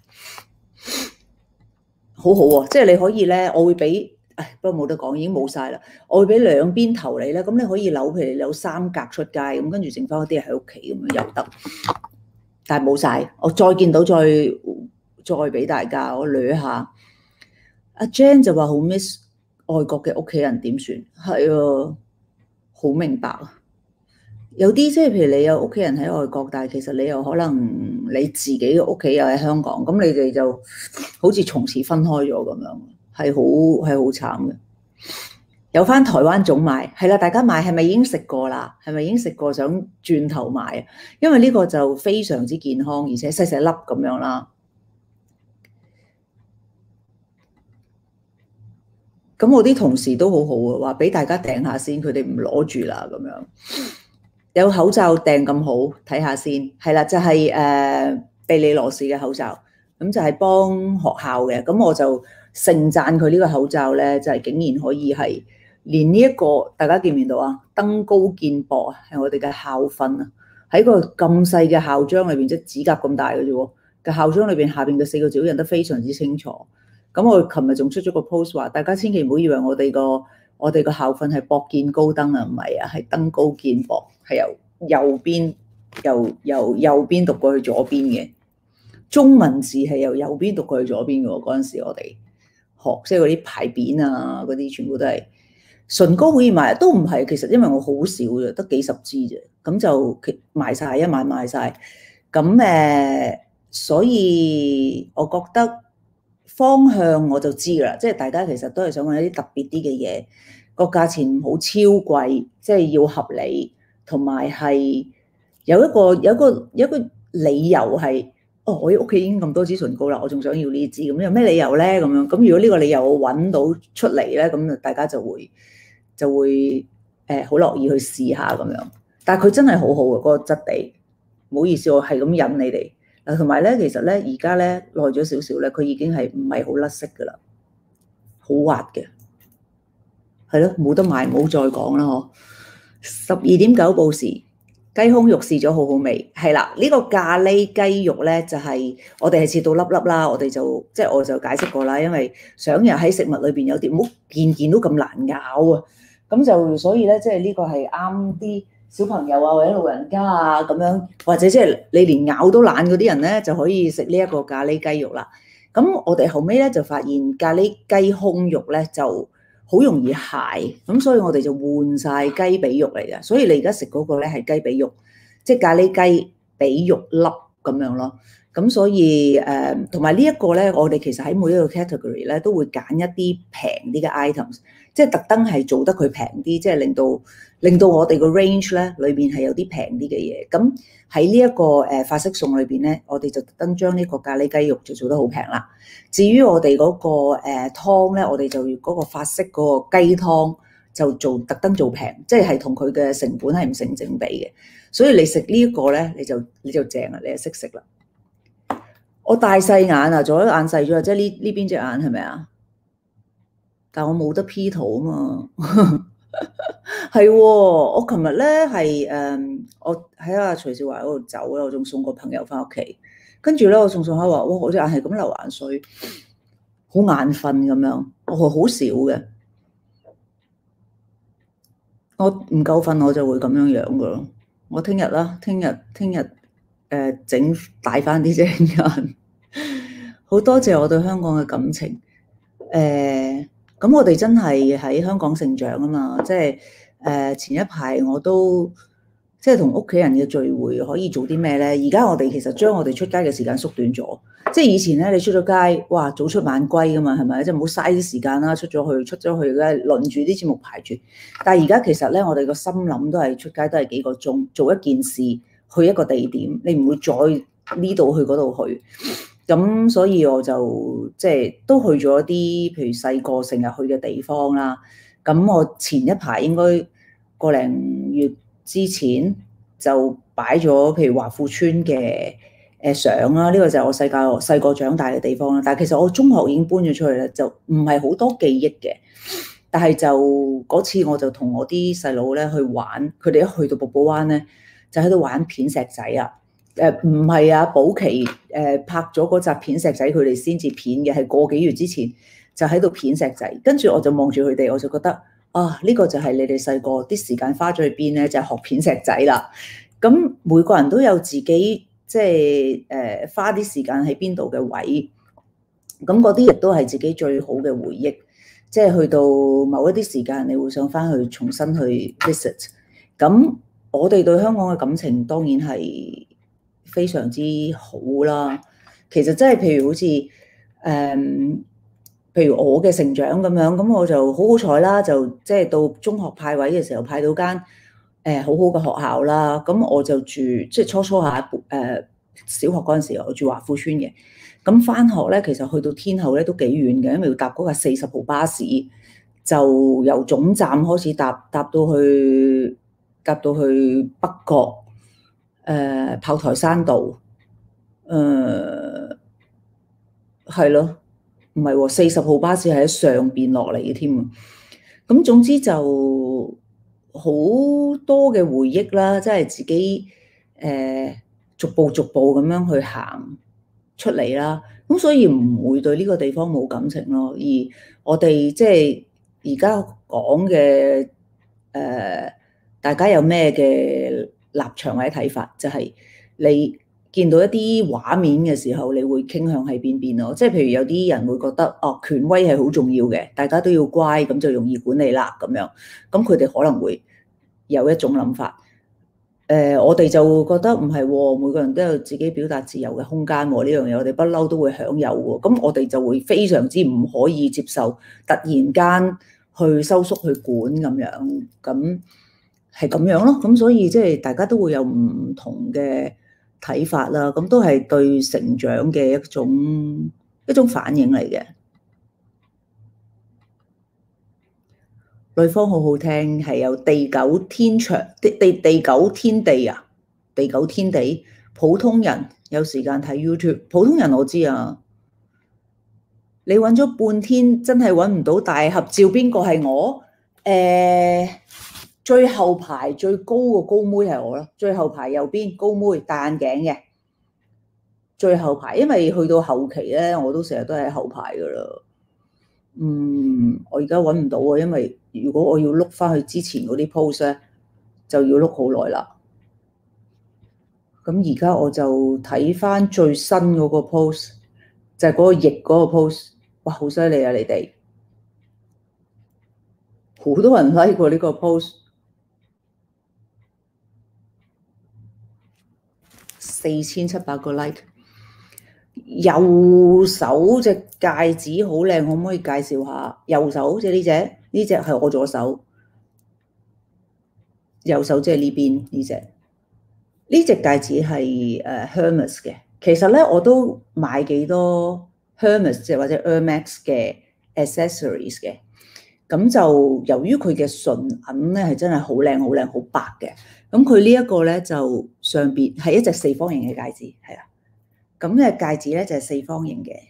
好好喎，即係你可以咧，我會俾，唉，不過冇得講，已經冇晒啦。我會俾兩邊頭你咧，咁你可以扭，譬如你扭三格出街，咁跟住剩翻嗰啲喺屋企咁樣又得，但係冇晒。我再見到再再俾大家，我捋下。阿 Jan 就話好 miss 外國嘅屋企人點算？係啊，好明白啊。有啲即係譬如你有屋企人喺外國，但係其實你又可能你自己嘅屋企又喺香港，咁你哋就好似從此分開咗咁樣，係好係好慘嘅。有翻台灣粽賣，係啦，大家買係咪已經食過啦？係咪已經食過想轉頭買啊？因為呢個就非常之健康，而且細細粒咁樣啦。咁我啲同事都好好啊，話俾大家訂下先，佢哋唔攞住啦咁樣。有口罩訂咁好，睇下先。係啦，就係、是、誒、呃、庇理羅士嘅口罩，咁就係幫學校嘅。咁我就盛讚佢呢個口罩咧，就係、是、竟然可以係連呢、這、一個，大家見唔見到啊？登高見博啊，係我哋嘅校訓啊。喺個咁細嘅校章裏邊，即係指甲咁大嘅啫喎。嘅校章裏邊下邊嘅四個字都印得非常之清楚。咁我琴日仲出咗個 post 話，大家千祈唔好以為我哋個我哋個校訓係博見高登啊，唔係啊，係登高見博，係由右邊由由右邊讀過去左邊嘅。中文字係由右邊讀過去左邊嘅喎。嗰陣時我哋學即係嗰啲牌匾啊，嗰啲全部都係。唇膏可以賣，都唔係，其實因為我好少啫，得幾十支啫，咁就賣晒，一晚賣晒。咁誒，所以我覺得方向我就知㗎啦，即係大家其實都係想揾一啲特別啲嘅嘢，個價錢唔好超貴，即係要合理，同埋係有一個有一個有一個理由係，哦，我屋企已經咁多支唇膏啦，我仲想要呢支，咁有咩理由咧？咁樣咁如果呢個理由我揾到出嚟咧，咁大家就會就會誒好樂意去試下咁樣。但係佢真係好好嘅嗰個質地，唔好意思，我係咁引你哋。嗱，同埋咧，其實咧，而家咧耐咗少少咧，佢已經係唔係好甩色噶啦，好滑嘅，係咯，冇得賣，唔好再講啦，嗬。十二點九報時，雞胸肉試咗好好味，係啦，呢個咖喱雞肉咧就係我哋係切到粒粒啦，我哋就即係我就解釋過啦，因為想入喺食物裏邊有啲唔好件件都咁難咬啊，咁就所以咧，即係呢個係啱啲小朋友啊，或者老人家啊咁樣，或者即係你連咬都懶嗰啲人咧，就可以食呢一個咖喱雞肉啦。咁我哋後尾咧就發現咖喱雞胸肉咧就好容易蟹，咁所以我哋就換晒雞髀肉嚟嘅。所以你而家食嗰個咧係雞髀肉，即係咖喱雞髀肉粒咁樣咯。咁所以誒，同埋呢一個咧，我哋其實喺每一個 category 咧都會揀一啲平啲嘅 items，即係特登係做得佢平啲，即係令到令到我哋個 range 咧裏邊係有啲平啲嘅嘢。咁喺呢一個誒法式餸裏邊咧，我哋就特登將呢個咖喱雞肉就做得好平啦。至於我哋嗰個誒湯咧，我哋就嗰個法式嗰個雞湯就做特登做平，即係係同佢嘅成本係唔成正比嘅。所以你食呢一個咧，你就你就正啦，你就識食啦。我大細眼啊，左眼細咗，即係呢呢邊隻眼係咪啊？但我冇得 P 圖啊嘛，係喎。我琴日咧係誒，我喺阿徐少華嗰度走啦，我仲送個朋友翻屋企，跟住咧我送送下話，哇！我隻眼係咁流眼水，好眼瞓咁樣，我係好少嘅，我唔夠瞓我就會咁樣樣噶咯。我聽日啦，聽日聽日。誒整大翻啲隻眼，好多謝我對香港嘅感情。誒、呃，咁我哋真係喺香港成長啊嘛，即係誒前一排我都即係同屋企人嘅聚會可以做啲咩咧？而家我哋其實將我哋出街嘅時間縮短咗。即係以前咧，你出咗街，哇，早出晚歸噶嘛，係咪？即係唔好嘥啲時間啦，出咗去，出咗去咧，輪住啲節目排住。但係而家其實咧，我哋個心諗都係出街都係幾個鐘，做一件事，去一個地點，你唔會再呢度去嗰度去。咁所以我就即係都去咗啲，譬如細個成日去嘅地方啦。咁我前一排應該個零月之前就擺咗譬如華富村嘅誒相啦，呢個就係我細個細個長大嘅地方啦。但係其實我中學已經搬咗出去啦，就唔係好多記憶嘅。但係就嗰次我就同我啲細佬咧去玩，佢哋一去到瀑布灣咧就喺度玩片石仔啊！誒唔係啊，保錡誒拍咗嗰集片石仔，佢哋先至片嘅，係個幾月之前就喺度片石仔。跟住我就望住佢哋，我就覺得啊，呢個就係你哋細個啲時間花咗去邊咧，就係學片石仔啦。咁每個人都有自己即係誒花啲時間喺邊度嘅位，咁嗰啲亦都係自己最好嘅回憶。即係去到某一啲時間，你會想翻去重新去 visit。咁我哋對香港嘅感情當然係非常之好啦。其實真係譬如好似誒、嗯，譬如我嘅成長咁樣，咁我就好好彩啦，就即係到中學派位嘅時候派到間誒、呃、好好嘅學校啦。咁我就住即係初初下誒、呃、小學嗰陣時，我住華富村嘅。咁翻學咧，其實去到天后咧都幾遠嘅，因為要搭嗰架四十號巴士，就由總站開始搭，搭到去搭到去北角，誒、呃、炮台山道，誒係咯，唔係喎，四十號巴士係喺上邊落嚟嘅添。咁總之就好多嘅回憶啦，即係自己誒、呃、逐步逐步咁樣去行出嚟啦，咁所以唔會對呢個地方冇感情咯。而我哋即係而家講嘅誒，大家有咩嘅立場或者睇法？就係、是、你見到一啲畫面嘅時候，你會傾向喺邊邊咯？即係譬如有啲人會覺得哦，權威係好重要嘅，大家都要乖，咁就容易管理啦咁樣。咁佢哋可能會有一種諗法。誒、呃，我哋就覺得唔係喎，每個人都有自己表達自由嘅空間喎，呢樣嘢我哋不嬲都會享有喎。咁我哋就會非常之唔可以接受突然間去收縮去管咁樣，咁係咁樣咯。咁所以即係大家都會有唔同嘅睇法啦。咁都係對成長嘅一種一種反應嚟嘅。對方好好聽，係有地久天長，地地地久天地啊，地久天地。普通人有時間睇 YouTube，普通人我知啊。你揾咗半天，真係揾唔到大合照，邊個係我？誒、呃，最後排最高個高妹係我咯，最後排右邊高妹戴眼鏡嘅，最後排，因為去到後期咧，我都成日都喺後排噶啦。嗯，我而家揾唔到啊，因為如果我要碌翻去之前嗰啲 post 咧，就要碌好耐啦。咁而家我就睇翻最新嗰個 post，就係嗰個翼嗰個 post，哇，好犀利啊！你哋好多人 like 過呢個 post，四千七百個 like。右手隻戒指好靚，可唔可以介紹下？右手即係呢隻，呢隻係我左手。右手即係呢邊呢隻，呢隻戒指係誒 Hermes 嘅。其實咧我都買幾多 Hermes 即係或者 Hermes 嘅 accessories 嘅。咁就由於佢嘅純銀咧係真係好靚好靚好白嘅。咁佢呢一個咧就上邊係一隻四方形嘅戒指，係啊。咁嘅戒指咧就係四方形嘅，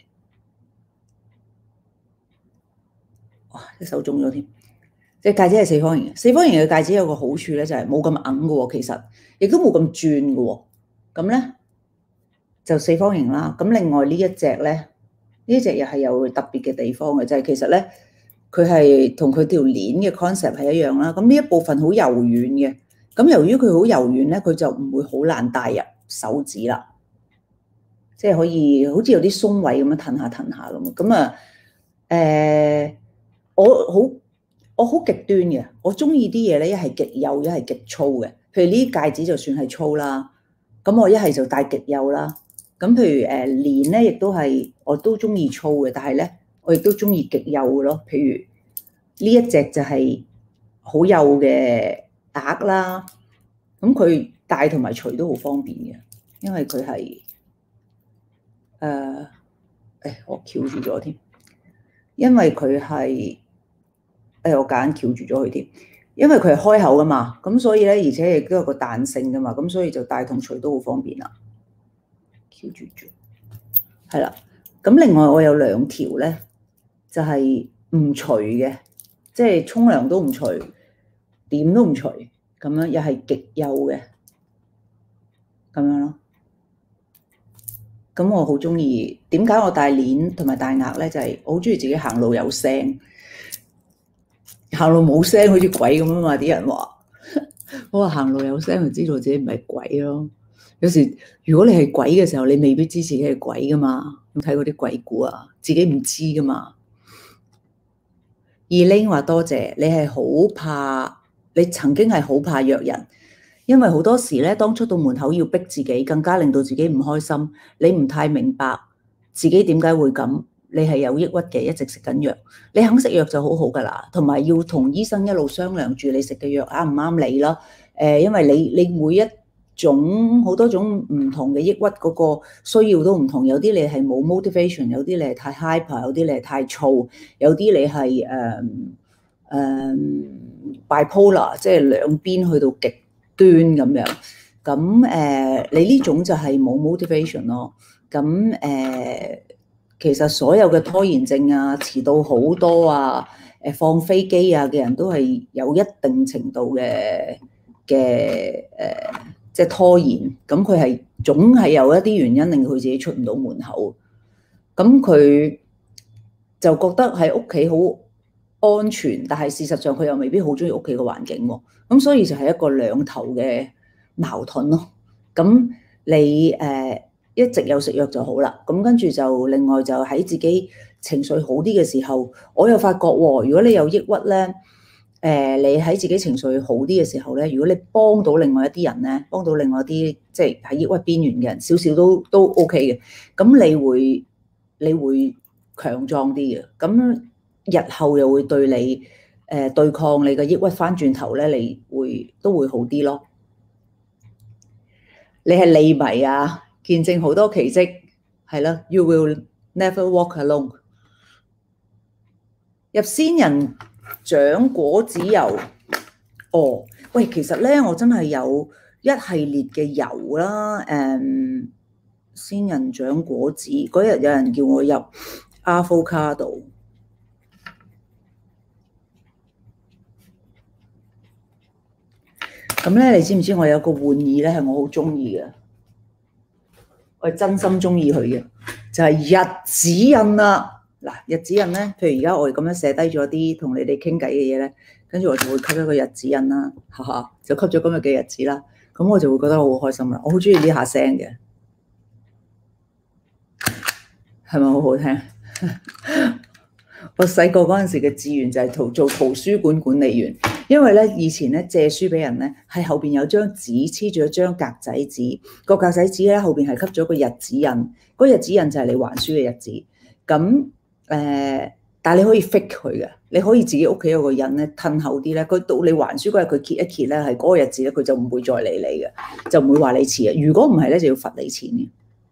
哇！隻手中咗添。隻戒指係四方形嘅，四方形嘅戒指有個好處咧就係冇咁硬嘅喎，其實亦都冇咁轉嘅喎。咁咧就四方形啦。咁另外呢一隻咧，呢一隻又係有特別嘅地方嘅，就係其實咧佢係同佢條鏈嘅 concept 係一樣啦。咁呢一部分好柔軟嘅，咁由於佢好柔軟咧，佢就唔會好難帶入手指啦。即係可以好似有啲鬆位咁樣褪下褪下咁，咁啊誒，我好我好極端嘅，我中意啲嘢咧，一係極幼，一係極粗嘅。 譬如呢啲戒指就算係粗啦，咁我一係就戴極幼啦。咁譬如誒鏈咧，亦都係我都中意粗嘅，但係咧我亦都中意極幼嘅咯。譬如呢一隻就係好幼嘅鈪啦，咁佢戴同埋除都好方便嘅，因為佢係誒誒我翹住咗添，因為佢係誒我夾硬翹住咗佢添。因為佢係開口噶嘛，咁所以咧，而且亦都有個彈性噶嘛，咁所以就戴同除都好方便啦。翹住住，係啦。咁另外我有兩條咧，就係唔除嘅，即係沖涼都唔除，點都唔除，咁樣又係極幼嘅，咁樣咯。咁我好中意，點解我戴鏈同埋戴鈪咧？就係我好中意自己行路有聲。行路冇聲好似鬼咁啊嘛！啲人話我話行路有聲就知道自己唔係鬼咯。有時如果你係鬼嘅時候，你未必知自己係鬼噶嘛。有睇過啲鬼故啊，自己唔知噶嘛。二 Ling 話多謝你，係好怕，你曾經係好怕約人，因為好多時咧，當出到門口要逼自己，更加令到自己唔開心。你唔太明白自己點解會咁。你係有抑鬱嘅，一直食緊藥，你肯食藥就好好噶啦。同埋要同醫生一路商量住你食嘅藥啱唔啱你啦。誒，因為你你每一種好多種唔同嘅抑鬱嗰個需要都唔同，有啲你係冇 motivation， 有啲你係太 hyper， 有啲你係太燥，有啲你係誒誒 bipolar， 即係兩邊去到極端咁樣。咁誒、呃，你呢種就係冇 motivation 咯。咁誒。呃其實所有嘅拖延症啊、遲到好多啊、誒放飛機啊嘅人都係有一定程度嘅嘅誒，即係拖延。咁佢係總係有一啲原因令佢自己出唔到門口。咁佢就覺得喺屋企好安全，但係事實上佢又未必好中意屋企嘅環境喎。咁所以就係一個兩頭嘅矛盾咯。咁你誒？呃一直有食藥就好啦，咁跟住就另外就喺自己情緒好啲嘅時候，我又發覺喎，如果你有抑鬱咧，誒、呃、你喺自己情緒好啲嘅時候咧，如果你幫到另外一啲人咧，幫到另外一啲即係喺抑鬱邊緣嘅人，少少都都 OK 嘅，咁你會你會強壯啲嘅，咁日後又會對你誒、呃、對抗你嘅抑鬱翻轉頭咧，你會都會好啲咯。你係利迷啊！見證好多奇蹟，係啦。You will never walk alone。入仙人掌果子油，哦，喂，其實咧，我真係有一系列嘅油啦。誒、嗯，仙人掌果子嗰日有人叫我入 avocado，咁咧，你知唔知我有個玩意咧係我好中意嘅？我係真心中意佢嘅，就係、是、日子印啦。嗱，日子印咧，譬如而家我哋咁樣寫低咗啲同你哋傾偈嘅嘢咧，跟住我就會吸一個日子印啦，哈哈，就吸咗今日嘅日子啦。咁我就會覺得好開心啦。我好中意呢下聲嘅，係咪好好聽？我細個嗰陣時嘅志願就係圖做圖書館管理員，因為咧以前咧借書俾人咧，係後邊有張紙黐住一張格仔紙，個格仔紙咧後邊係吸咗個日子印，嗰日子印就係你還書嘅日子。咁誒、呃，但係你可以 fake 佢嘅，你可以自己屋企有個印咧，褪後啲咧，佢到你還書嗰日佢揭一揭咧，係嗰個日子咧，佢就唔會再理你嘅，就唔會話你遲啊。如果唔係咧，就要罰你錢嘅。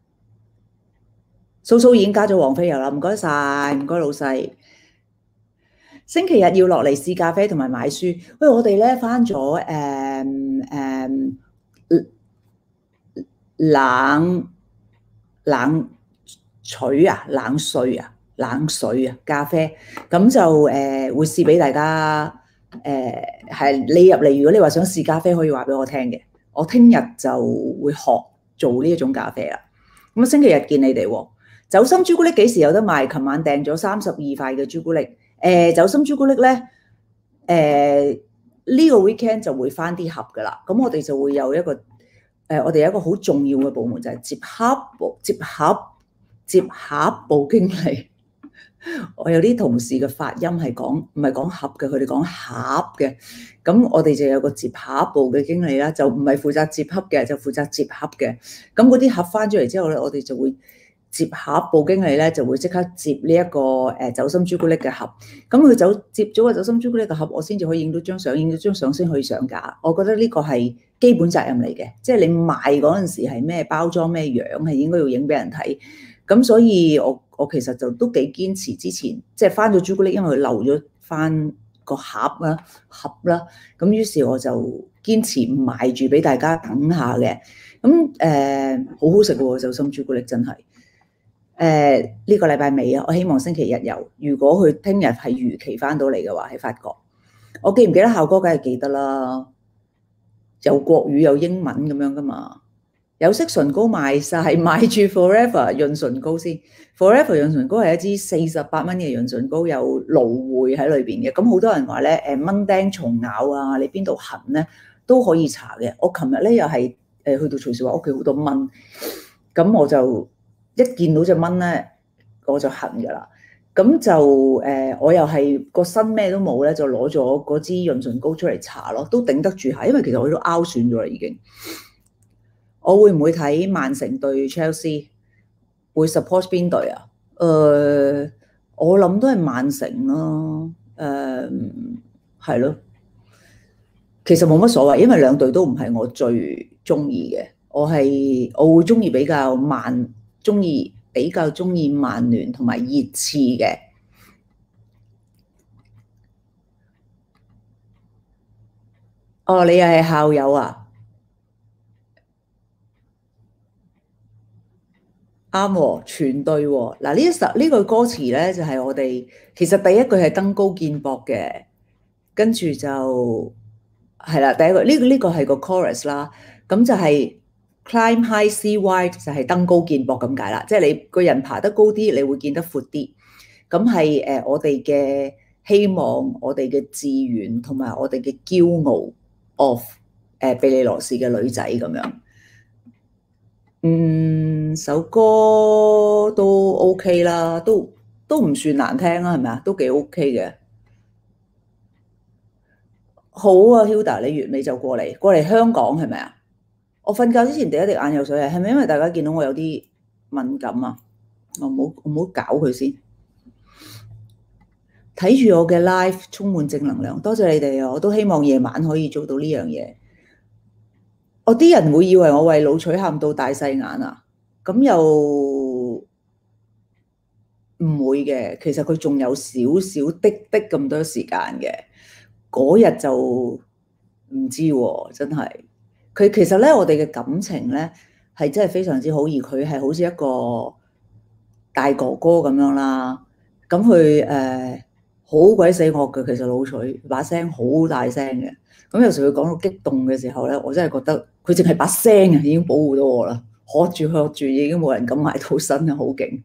蘇蘇已經加咗黃飛油啦，唔該晒，唔該老細。星期日要落嚟試咖啡同埋買書。喂，我哋咧返咗誒誒冷冷取啊，冷水啊，冷水啊，咖啡。咁就誒、呃、會試俾大家。誒、呃、係你入嚟，如果你話想試咖啡，可以話俾我聽嘅。我聽日就會學做呢一種咖啡啦。咁啊，星期日見你哋喎。酒心朱古力幾時有得賣？琴晚訂咗三十二塊嘅朱古力。誒、呃，酒心朱古力咧，誒、呃、呢、這個 weekend 就會翻啲盒噶啦。咁我哋就會有一個誒、呃，我哋有一個好重要嘅部門就係、是、接盒部、接盒、接盒部經理。 我有啲同事嘅發音係講唔係講盒嘅，佢哋講盒嘅。咁我哋就有個接盒部嘅經理啦，就唔係負責接盒嘅，就負責接盒嘅。咁嗰啲盒翻咗嚟之後咧，我哋就會接盒部經理咧就會即刻接呢一個誒酒心朱古力嘅盒。咁佢走接咗個酒心朱古力嘅盒，我先至可以影到張相，影到張相先可以上架。我覺得呢個係基本責任嚟嘅，即係你賣嗰陣時係咩包裝咩樣，係應該要影俾人睇。咁所以我我其實就都幾堅持之前，即係翻咗朱古力，因為佢漏咗翻個盒啦盒啦，咁於是我就堅持唔賣住俾大家等下嘅。咁誒好好食喎，酒心朱古力真係。誒呢個禮拜尾啊，我希望星期日有。如果佢聽日係如期翻到嚟嘅話，喺法國，我記唔記得校歌？梗係記得啦，有國語有英文咁樣噶嘛。有色唇膏賣晒，買住 Forever 潤唇膏先。Forever 潤唇膏係一支四十八蚊嘅潤唇膏，有蘆薈喺裏邊嘅。咁好多人話咧，誒蚊叮蟲咬啊，你邊度痕咧都可以搽嘅。我琴日咧又係誒去到徐少華屋企好多蚊，咁我就一見到隻蚊咧，我就痕㗎啦。咁就誒，我又係個身咩都冇咧，就攞咗嗰支潤唇膏出嚟搽咯，都頂得住下，因為其實我都拗損咗啦已經。我會唔會睇曼城對 Chelsea？ 會 support 邊隊啊？誒、呃，我諗都係曼城咯。誒、呃，係咯。其實冇乜所謂，因為兩隊都唔係我最中意嘅。我係我會中意比較曼，中意比較中意曼聯同埋熱刺嘅。哦，你又係校友啊？啱喎，全對喎。嗱，呢一首呢句歌詞咧，就係我哋其實第一句係登高見博嘅，跟住就係啦。第一個呢個呢個係個 chorus 啦，咁就係 climb high see wide 就係登高見博咁解啦。即係你個人爬得高啲，你會見得闊啲。咁係誒我哋嘅希望，我哋嘅志願同埋我哋嘅驕傲 of 誒庇理羅士嘅女仔咁樣。嗯，首歌都 OK 啦，都都唔算難聽啦，係咪啊？都幾 OK 嘅。好啊，Hilda，你月尾就過嚟，過嚟香港係咪啊？我瞓覺之前滴一滴眼藥水啊，係咪因為大家見到我有啲敏感啊？我唔好我唔好搞佢先。睇住我嘅 live，充滿正能量，多謝你哋啊！我都希望夜晚可以做到呢樣嘢。我啲人會以為我為老取喊到大細眼啊，咁又唔會嘅。其實佢仲有少少滴滴咁多時間嘅，嗰日就唔知喎，真係。佢其實咧，我哋嘅感情咧係真係非常之好，而佢係好似一個大哥哥咁樣啦。咁佢誒好鬼死惡嘅，其實老取把聲好大聲嘅。咁有時佢講到激動嘅時候咧，我真係覺得佢淨係把聲啊，已經保護到我啦。喝住喝住，已經冇人敢埋到身啊，好勁！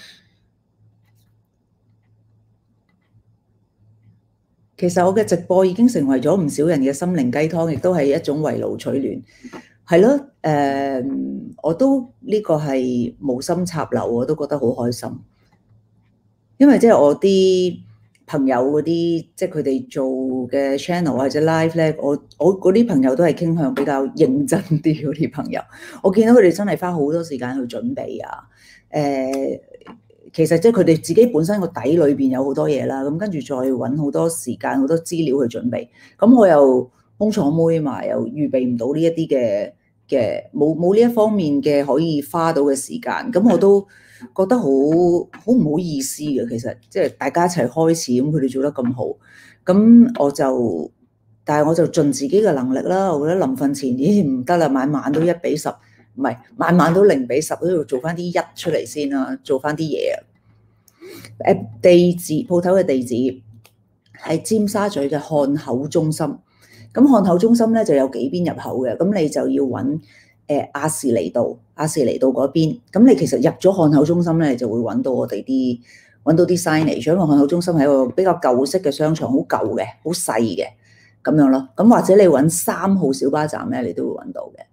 其實我嘅直播已經成為咗唔少人嘅心靈雞湯，亦都係一種圍爐取暖。係咯，誒、呃，我都呢、這個係無心插柳，我都覺得好開心。因為即係我啲朋友嗰啲，即係佢哋做嘅 channel 或者 live 咧，我我嗰啲朋友都係傾向比較認真啲嗰啲朋友。我見到佢哋真係花好多時間去準備啊。誒、呃，其實即係佢哋自己本身個底裏邊有好多嘢啦，咁跟住再揾好多時間、好多資料去準備。咁我又工廠妹嘛，又預備唔到呢一啲嘅嘅，冇冇呢一方面嘅可以花到嘅時間。咁我都覺得好好唔好意思嘅，其實即係大家一齊開始，咁佢哋做得咁好，咁我就，但係我就盡自己嘅能力啦。我覺得臨瞓前，咦唔得啦，晚晚都一比十，唔係晚晚都零比十，都要做翻啲一出嚟先啦，做翻啲嘢啊。誒，地址鋪頭嘅地址係尖沙咀嘅漢口中心，咁漢口中心咧就有幾邊入口嘅，咁你就要揾誒亞士厘道，亞士厘道嗰邊，咁你其實入咗漢口中心咧，就會揾到我哋啲揾到啲 signage。因為漢口中心係一個比較舊式嘅商場，好舊嘅，好細嘅咁樣咯。咁或者你揾三號小巴站咧，你都會揾到嘅。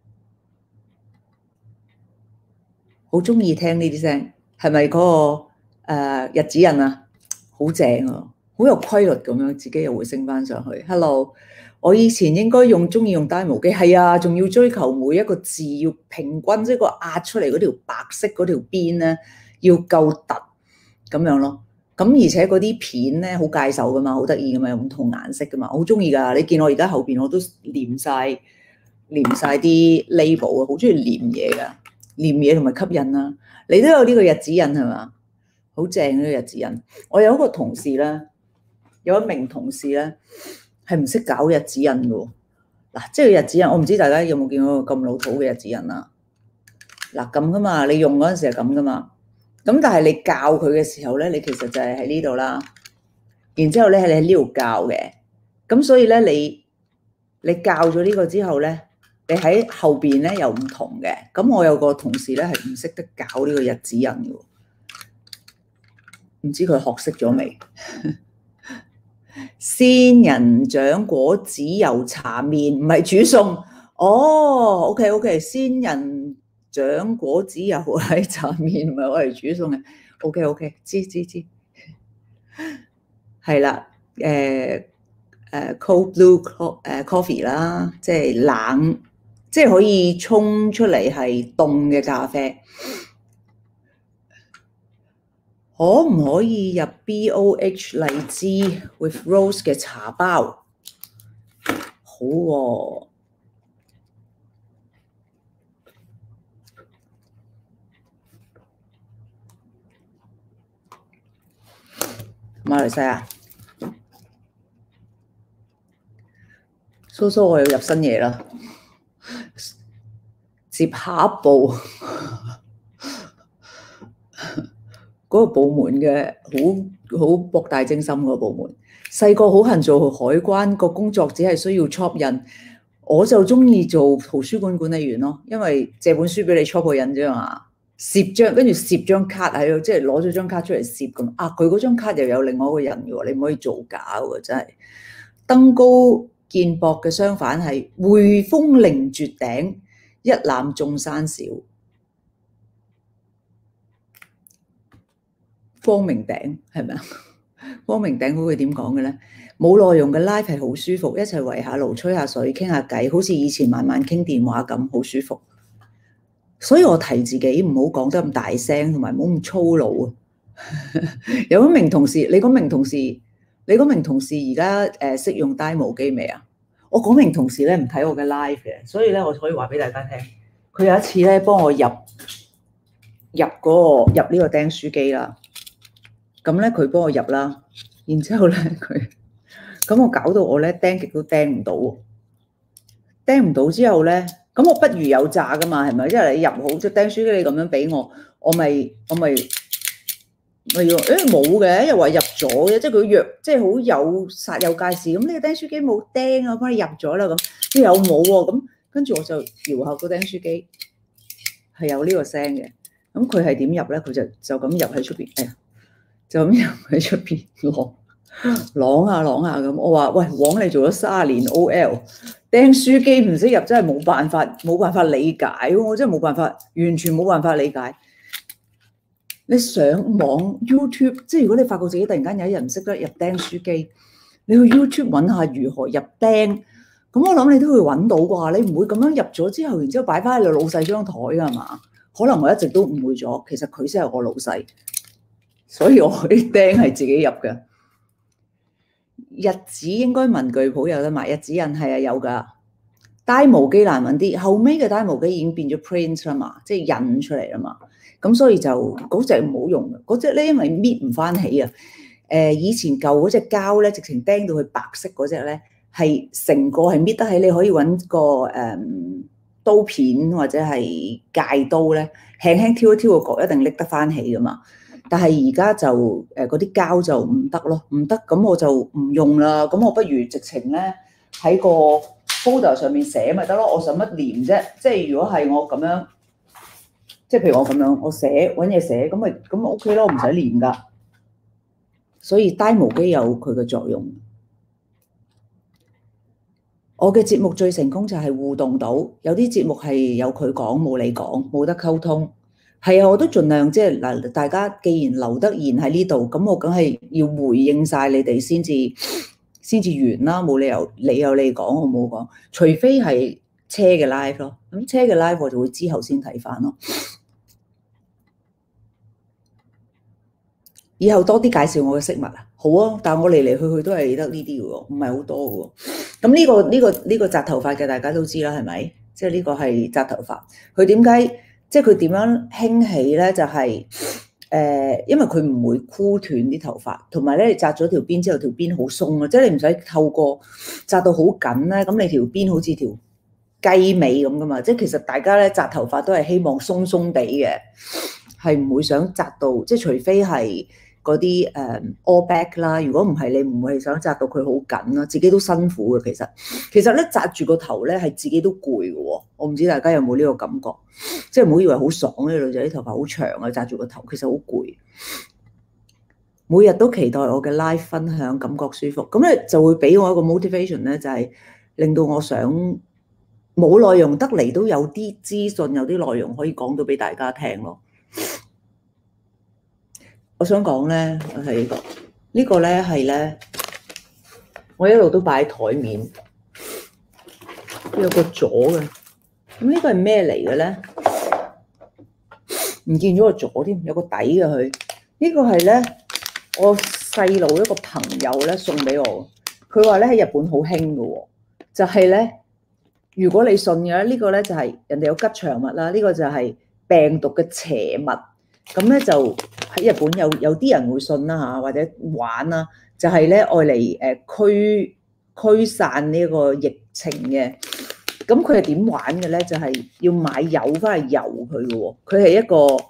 好中意聽呢啲聲，係咪嗰個誒日子印啊，好正啊，好有規律咁樣，自己又會升翻上去。Hello，我以前應該用中意用 Dymo 機，係啊，仲要追求每一個字要平均，即係個壓出嚟嗰條白色嗰條邊咧要夠突咁樣咯。咁而且嗰啲片咧好介手噶嘛，好得意噶嘛，有唔同顏色噶嘛，好中意噶。你見我而家後邊我都黏晒黏晒啲 label 啊，好中意黏嘢噶，黏嘢同埋吸引啊。你都有呢個日子印係嘛？好正呢個日子印。我有一個同事咧，有一名同事咧係唔識搞日子印嘅喎。嗱，即係日子印，我唔知大家有冇見過咁老土嘅日子印啊？嗱，咁噶嘛，你用嗰陣時係咁噶嘛。咁但係你教佢嘅時候咧，你其實就係喺呢度啦。然之後咧，係你喺呢度教嘅。咁所以咧，你你教咗呢個之後咧，你喺後邊咧又唔同嘅。咁我有個同事咧係唔識得搞呢個日子印嘅，唔知佢學識咗未？仙人掌果子油茶麵唔係煮餸哦。OK OK， 仙人掌果子油喺茶麵唔係我嚟煮餸嘅。OK OK， 知知知，係啦。誒誒 cold blue 誒 coffee 啦，即係冷，即係可以沖出嚟係凍嘅咖啡。可唔可以入 B O H 荔枝 with rose 嘅茶包？好喎，馬來西亞。蘇蘇，我要入新嘢啦，接下一步嗰個部門嘅好好博大精深個部門。細個好恨做海關，個工作只係需要 chop 印，我就中意做圖書館管理員咯，因為借本書俾你 chop 個印啫嘛，攝張跟住攝張卡喺度，即係攞咗張卡出嚟攝咁啊。佢嗰張卡又有另外一個人嘅喎，你唔可以造假喎，真係。登高見博嘅相反係匯豐凌絕頂，一覽眾山小。光明頂係咪啊？光明頂嗰句點講嘅咧？冇內容嘅 live 係好舒服，一齊圍下爐吹下水傾下偈，好似以前慢慢傾電話咁，好舒服。所以我提自己唔好講得咁大聲，同埋唔好咁粗魯啊！有一名同事，你嗰名同事，你嗰名同事而家誒識用 Dymo 機未啊？我嗰名同事咧唔睇我嘅 live 嘅，所以咧我可以話俾大家聽，佢有一次咧幫我入入嗰個入呢個釘書機啦。咁咧佢幫我入啦，然之後咧佢咁我搞到我咧釘極都釘唔到，釘唔到之後咧，咁我不如有詐噶嘛，係咪？因為你入好即係釘書機，你咁樣俾我，我咪我咪咪要誒冇嘅，又話入咗嘅，即係佢若即係好有煞有介事。咁呢個釘書機冇釘啊，我幫你入咗啦咁，即係有冇喎？咁跟住我就搖下個釘書機，係有呢個聲嘅。咁佢係點入咧？佢就就咁入喺出邊，哎呀！就咁入喺出邊啷啷下啷下咁，我話喂，枉你做咗三十年 O L， 釘書機唔識入，真係冇辦法，冇辦法理解，我真係冇辦法，完全冇辦法理解。你上網 YouTube， 即係如果你發覺自己突然間有一日唔識得入釘書機，你去 YouTube 揾下如何入釘，咁我諗你都會揾到啩。你唔會咁樣入咗之後，然之後擺翻喺你老細張台㗎嘛？可能我一直都誤會咗，其實佢先係我老細。所以我啲釘係自己入嘅。日子應該文具鋪有得賣，日子印係啊有㗎。Dymo機難揾啲，後尾嘅 Dymo機已經變咗 print 啦嘛，即係印出嚟啦嘛。咁所以就嗰隻唔好用嘅，嗰隻咧因為搣唔翻起啊。誒以前舊嗰隻膠咧，直情釘到佢白色嗰隻咧，係成個係搣得起，你可以揾個誒、嗯、刀片或者係戒刀咧，輕輕挑一挑個角，一定拎得翻起㗎嘛。但係而家就誒嗰啲膠就唔得咯，唔得咁我就唔用啦。咁我不如直情咧喺個 folder 上面寫咪得咯。我使乜黏啫？即係如果係我咁樣，即係譬如我咁樣，我寫揾嘢寫咁咪咁咪 OK 咯，唔使黏㗎。所以 Dymo 機有佢嘅作用。我嘅節目最成功就係互動到，有啲節目係有佢講冇你講，冇得溝通。 係啊，我都盡量即係嗱，大家既然留得言喺呢度，咁我梗係要回應晒你哋先至先至完啦，冇理由你有你講，我冇講，除非係車嘅 live 咯。咁車嘅 live 我就會之後先睇翻咯。以後多啲介紹我嘅飾物啊，好啊，但係我嚟嚟去去都係得呢啲嘅喎，唔係好多嘅喎。咁呢個呢個呢個紮頭髮嘅大家都知啦，係咪？即係呢個係紮頭髮，佢點解？即係佢點樣興起咧？就係、是、誒、呃，因為佢唔會箍斷啲頭髮，同埋咧你紮咗條辮之後，條辮好鬆啊！即係你唔使透過紮到好緊咧，咁你條辮好似條雞尾咁噶嘛。即係其實大家咧紮頭髮都係希望鬆鬆地嘅，係唔會想紮到，即係除非係嗰啲誒 all back 啦。如果唔係，你唔會想紮到佢好緊啦，自己都辛苦嘅。其實其實咧紮住個頭咧係自己都攰嘅喎。我唔知大家有冇呢個感覺，即係唔好以為好爽嘅女仔啲頭髮好長啊，紮住個頭其實好攰。每日都期待我嘅 live 分享，感覺舒服，咁咧就會俾我一個 motivation 咧，就係令到我想冇內容得嚟都有啲資訊，有啲內容可以講到俾大家聽咯。我想講咧，係呢個呢個咧係咧，我一路都擺喺台面，有個咗嘅。咁呢個係咩嚟嘅咧？唔見咗個咗添，有個底嘅佢。呢個係咧，我細佬一個朋友咧送俾我。佢話咧喺日本好興嘅喎，就係咧，如果你信嘅咧，呢個咧就係人哋有吉祥物啦，呢個就係病毒嘅邪物。咁咧就喺日本有有啲人會信啦嚇，或者玩啦，就係咧愛嚟誒驅驅散呢個疫情嘅。咁佢係點玩嘅咧？就係要買油翻去油佢嘅喎。佢係一個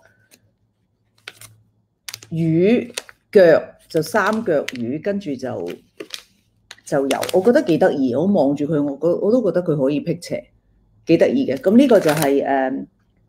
魚腳，就三腳魚，跟住就就油。我覺得幾得意，我望住佢，我覺我都覺得佢可以辟邪，幾得意嘅。咁呢個就係誒。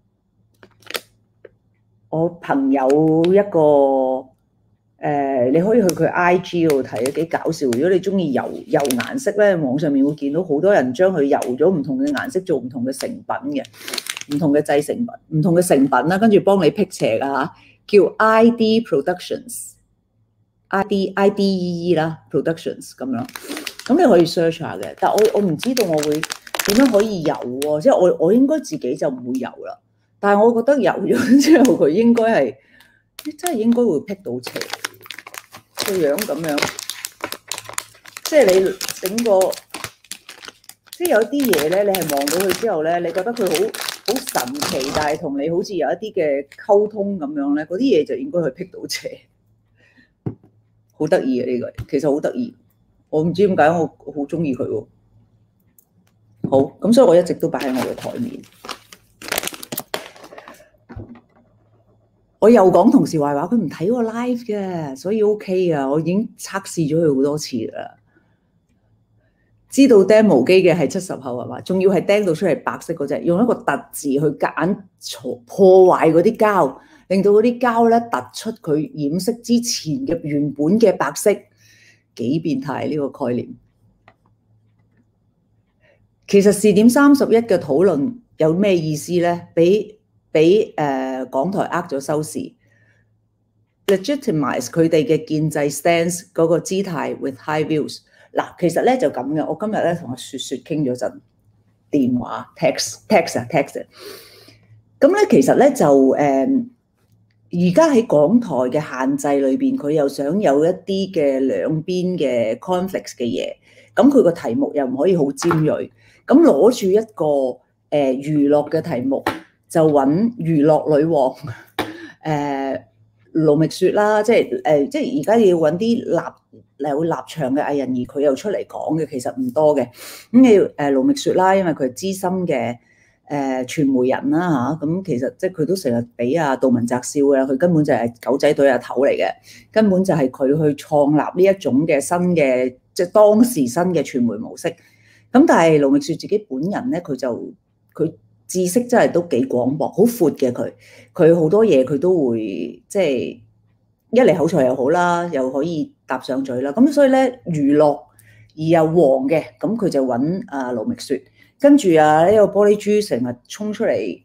我朋友一個誒、呃，你可以去佢 I G 度睇，幾搞笑。如果你中意油油顏色咧，網上面會見到好多人將佢油咗唔同嘅顏色做唔同嘅成品嘅，唔同嘅製成品，唔同嘅成品啦，跟住幫你辟邪噶嚇，叫 I D Productions，I D I D E E 啦 Productions 咁樣。咁你可以 search 下嘅，但係我我唔知道我會點樣可以油喎，即係我我應該自己就唔會油啦。但係我覺得油咗之後，佢應該係真係應該會辟到邪個樣咁樣。即係你整個，即係有啲嘢咧，你係望到佢之後咧，你覺得佢好好神奇，但係同你好似有一啲嘅溝通咁樣咧，嗰啲嘢就應該去辟到邪。好得意啊！呢個其實好得意，我唔知點解我好中意佢喎。好，咁所以我一直都擺喺我嘅台面。我又講同事壞話，佢唔睇我 live 嘅，所以 OK 啊。我已經測試咗佢好多次啦。知道釘毛機嘅係七十後係嘛？仲要係釘到出嚟白色嗰隻，用一個凸字去夾硬破壞嗰啲膠，令到嗰啲膠咧突出佢染色之前嘅原本嘅白色，幾變態呢個概念。其實視點三十一嘅討論有咩意思咧？俾俾誒、呃、港台呃咗收視 ，legitimize 佢哋嘅建制 stance 嗰個姿態 with high views。嗱，其實咧就咁嘅。我今日咧同阿雪雪傾咗陣電話 text text 啊 text 啊。咁咧其實咧就誒，而家喺港台嘅限制裏邊，佢又想有一啲嘅兩邊嘅 conflicts 嘅嘢。咁佢個題目又唔可以好尖鋭。咁攞住一個誒、呃、娛樂嘅題目。就揾娛樂女王，誒、呃、盧覓雪啦，即係誒、呃，即係而家要揾啲立有立場嘅藝人，而佢又出嚟講嘅，其實唔多嘅。咁你誒盧覓雪啦，因為佢係資深嘅誒、呃、傳媒人啦嚇，咁、啊、其實即係佢都成日俾阿杜汶澤笑嘅，佢根本就係狗仔隊阿頭嚟嘅，根本就係佢去創立呢一種嘅新嘅，即係當時新嘅傳媒模式。咁但係盧覓雪自己本人咧，佢就佢。知識真係都幾廣博，好闊嘅佢，佢好多嘢佢都會即係一嚟口才又好啦，又可以搭上嘴啦。咁所以咧娛樂而又黃嘅，咁佢就揾阿盧覓雪，跟住啊呢個玻璃珠成日衝出嚟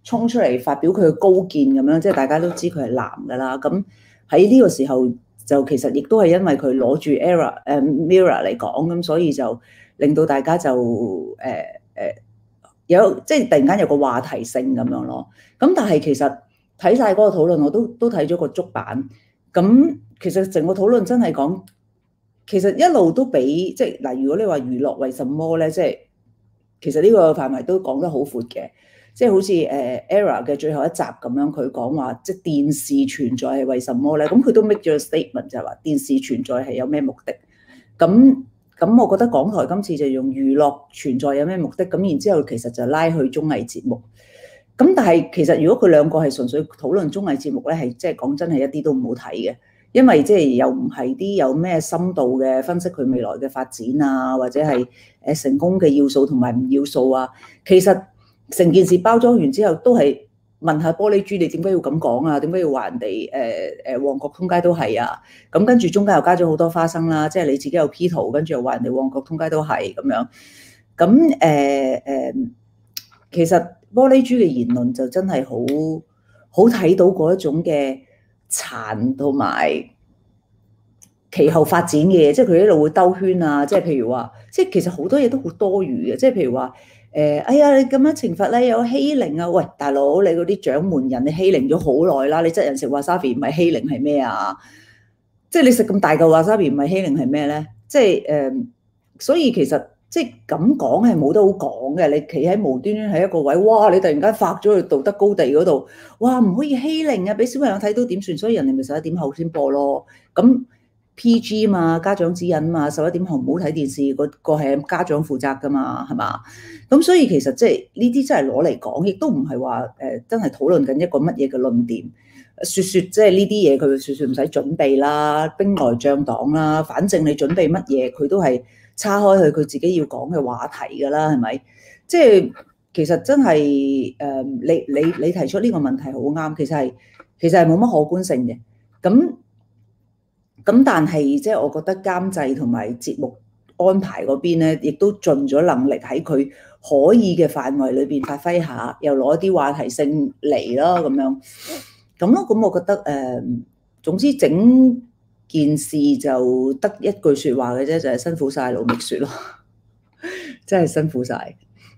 衝出嚟發表佢嘅高見咁樣，即係大家都知佢係男㗎啦。咁喺呢個時候就其實亦都係因為佢攞住 Era 誒 Mirror 嚟講，咁所以就令到大家就誒誒、呃呃、有即係突然間有個話題性咁樣咯。咁但係其實睇晒嗰個討論，我都都睇咗個足版。咁其實成個討論真係講，其實一路都俾即係嗱，如果你話娛樂為什麼咧，即係其實呢個範圍都講得好闊嘅，即係好似誒 Era 嘅最後一集咁樣，佢講話即係電視存在係為什麼咧？咁佢都 make 咗個 statement 就係話電視存在係有咩目的？咁咁，我覺得港台今次就用娛樂存在有咩目的？咁然之後其實就拉去綜藝節目。咁但係其實如果佢兩個係純粹討論綜藝節目咧，係即係講真係一啲都唔好睇嘅，因為即係又唔係啲有咩深度嘅分析佢未來嘅發展啊，或者係誒成功嘅要素同埋唔要素啊。其實成件事包裝完之後，都係問下玻璃珠你點解要咁講啊？點解要話人哋誒誒旺角通街都係啊？咁跟住中間又加咗好多花生啦，即係你自己有 P 圖，跟住又話人哋旺角通街都係咁樣。咁誒誒，其實玻璃珠嘅言論就真係好好睇到嗰一種嘅殘同埋其後發展嘅嘢，即係佢一路會兜圈啊！即係譬如話，即係其實好多嘢都好多餘嘅，即係譬如話誒，哎呀你咁樣懲罰咧有欺凌啊！喂，大佬你嗰啲掌門人你欺凌咗好耐啦，你質人食 wasabi 唔係欺凌係咩啊？即係你食咁大嚿 wasabi 唔係欺凌係咩咧？即係誒，所以其實。即係咁講係冇得好講嘅，你企喺無端端喺一個位，哇！你突然間發咗去道德高地嗰度，哇！唔可以欺凌啊，俾小朋友睇到點算？所以人哋咪十一點後先播咯。咁 P G 嘛，家長指引嘛，十一點後唔好睇電視，嗰個係家長負責噶嘛，係嘛？咁所以其實即係呢啲真係攞嚟講，亦都唔係話誒真係討論緊一個乜嘢嘅論點。説説即係呢啲嘢，佢説説唔使準備啦，兵來將擋啦，反正你準備乜嘢，佢都係。叉開去佢自己要講嘅話題㗎啦，係咪？即係其實真係誒、呃，你你你提出呢個問題好啱，其實係其實係冇乜可觀性嘅。咁咁但係即係我覺得監製同埋節目安排嗰邊咧，亦都盡咗能力喺佢可以嘅範圍裏邊發揮下，又攞啲話題性嚟咯，咁樣咁咯。咁我覺得誒、呃，總之整件事就得一句説話嘅啫，就係、是、辛苦晒盧覓雪咯，真係辛苦晒。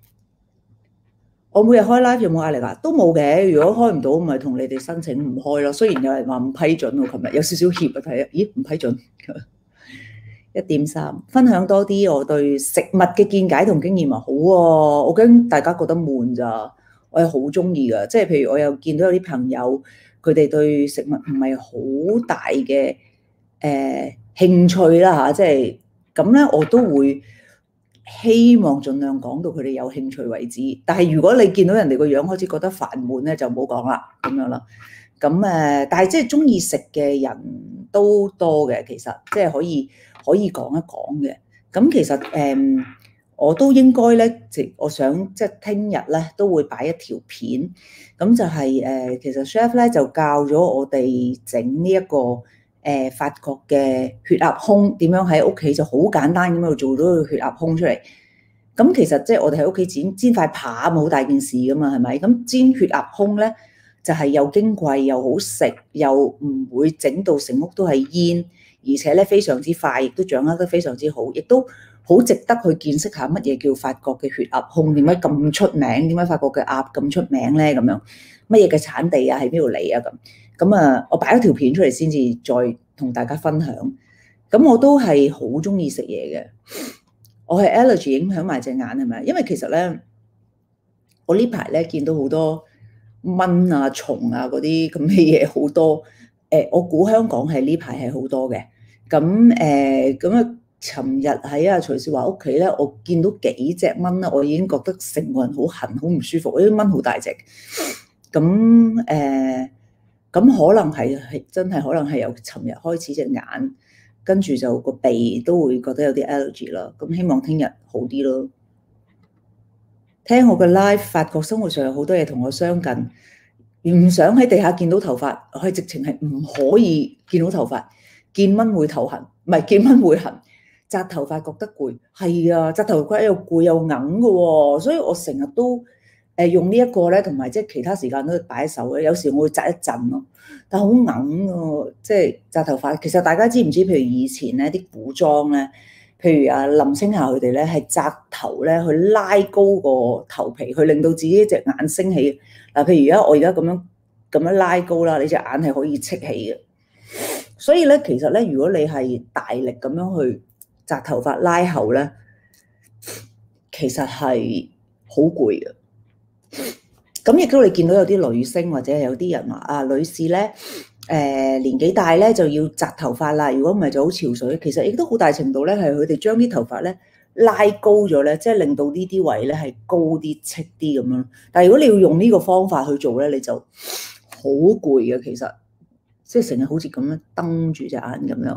我每日開 live 有冇壓力啊？都冇嘅。如果開唔到，咪同你哋申請唔開咯。雖然有人話唔批准，我琴日有少少怯啊，睇下，咦唔批准。一點三，分享多啲我對食物嘅見解同經驗啊，好喎。我驚大家覺得悶咋，我係好中意噶。即係譬如我又見到有啲朋友，佢哋對食物唔係好大嘅。誒、呃、興趣啦嚇，即係咁咧，我都會希望盡量講到佢哋有興趣為止。但係如果你見到人哋個樣開始覺得煩悶咧，就唔好講啦，咁樣啦。咁誒，但係即係中意食嘅人都多嘅，其實即係可以可以講一講嘅。咁其實誒、呃，我都應該咧，即我想即係聽日咧都會擺一條片。咁就係、是、誒、呃，其實 chef 咧就教咗我哋整呢一個。誒法國嘅血鴨胸點樣喺屋企就好簡單咁樣做咗個血鴨胸出嚟。咁其實即係我哋喺屋企煎煎塊扒咁好大件事噶嘛，係咪？咁煎血鴨胸咧就係、是、又矜貴又好食，又唔會整到成屋都係煙，而且咧非常之快，亦都掌握得非常之好，亦都好值得去見識下乜嘢叫法國嘅血鴨胸，點解咁出名？點解法國嘅鴨咁出名咧？咁樣乜嘢嘅產地啊？喺邊度嚟啊？咁。咁啊，我擺咗條片出嚟先至再同大家分享。咁我都係好中意食嘢嘅，我係 allergy 影響埋隻眼係咪？因為其實咧，我呢排咧見到好多蚊啊、蟲啊嗰啲咁嘅嘢好多。誒，我估香港係呢排係好多嘅。咁誒，咁啊，尋日喺阿徐少華屋企咧，我見到幾隻蚊啦，我已經覺得成個人好痕、好唔舒服。啲蚊好大隻。咁誒。呃咁可能係係真係可能係由尋日開始隻眼，跟住就個鼻都會覺得有啲 allergy 啦。咁希望聽日好啲咯。聽我嘅 live，發覺生活上有好多嘢同我相近。唔想喺地下見到頭髮，我係直情係唔可以見到頭髮。見蚊會頭痕，唔係見蚊會痕。紮頭髮覺得攰，係啊，紮頭髮又攰又硬嘅喎，所以我成日都。誒、 誒用呢一個咧，同埋即係其他時間都擺喺手嘅。有時我會紮一陣咯，但係好硬喎，即係紮頭髮。其實大家知唔知？譬如以前咧啲古裝咧，譬如啊林青霞佢哋咧係紮頭咧，去拉高個頭皮，去令到自己隻眼升起。嗱，譬如而家我而家咁樣咁樣拉高啦，你隻眼係可以戚起嘅。所以咧，其實咧，如果你係大力咁樣去紮頭髮拉後咧，其實係好攰嘅。咁亦都你見到有啲女星或者有啲人話啊，女士咧誒、呃、年紀大咧就要紮頭髮啦，如果唔係就好潮水。其實亦都好大程度咧係佢哋將啲頭髮咧拉高咗咧，即係令到呢啲位咧係高啲、戚啲咁樣。但係如果你要用呢個方法去做咧，你就好攰嘅。其實即係成日好似咁樣瞪住隻眼咁樣。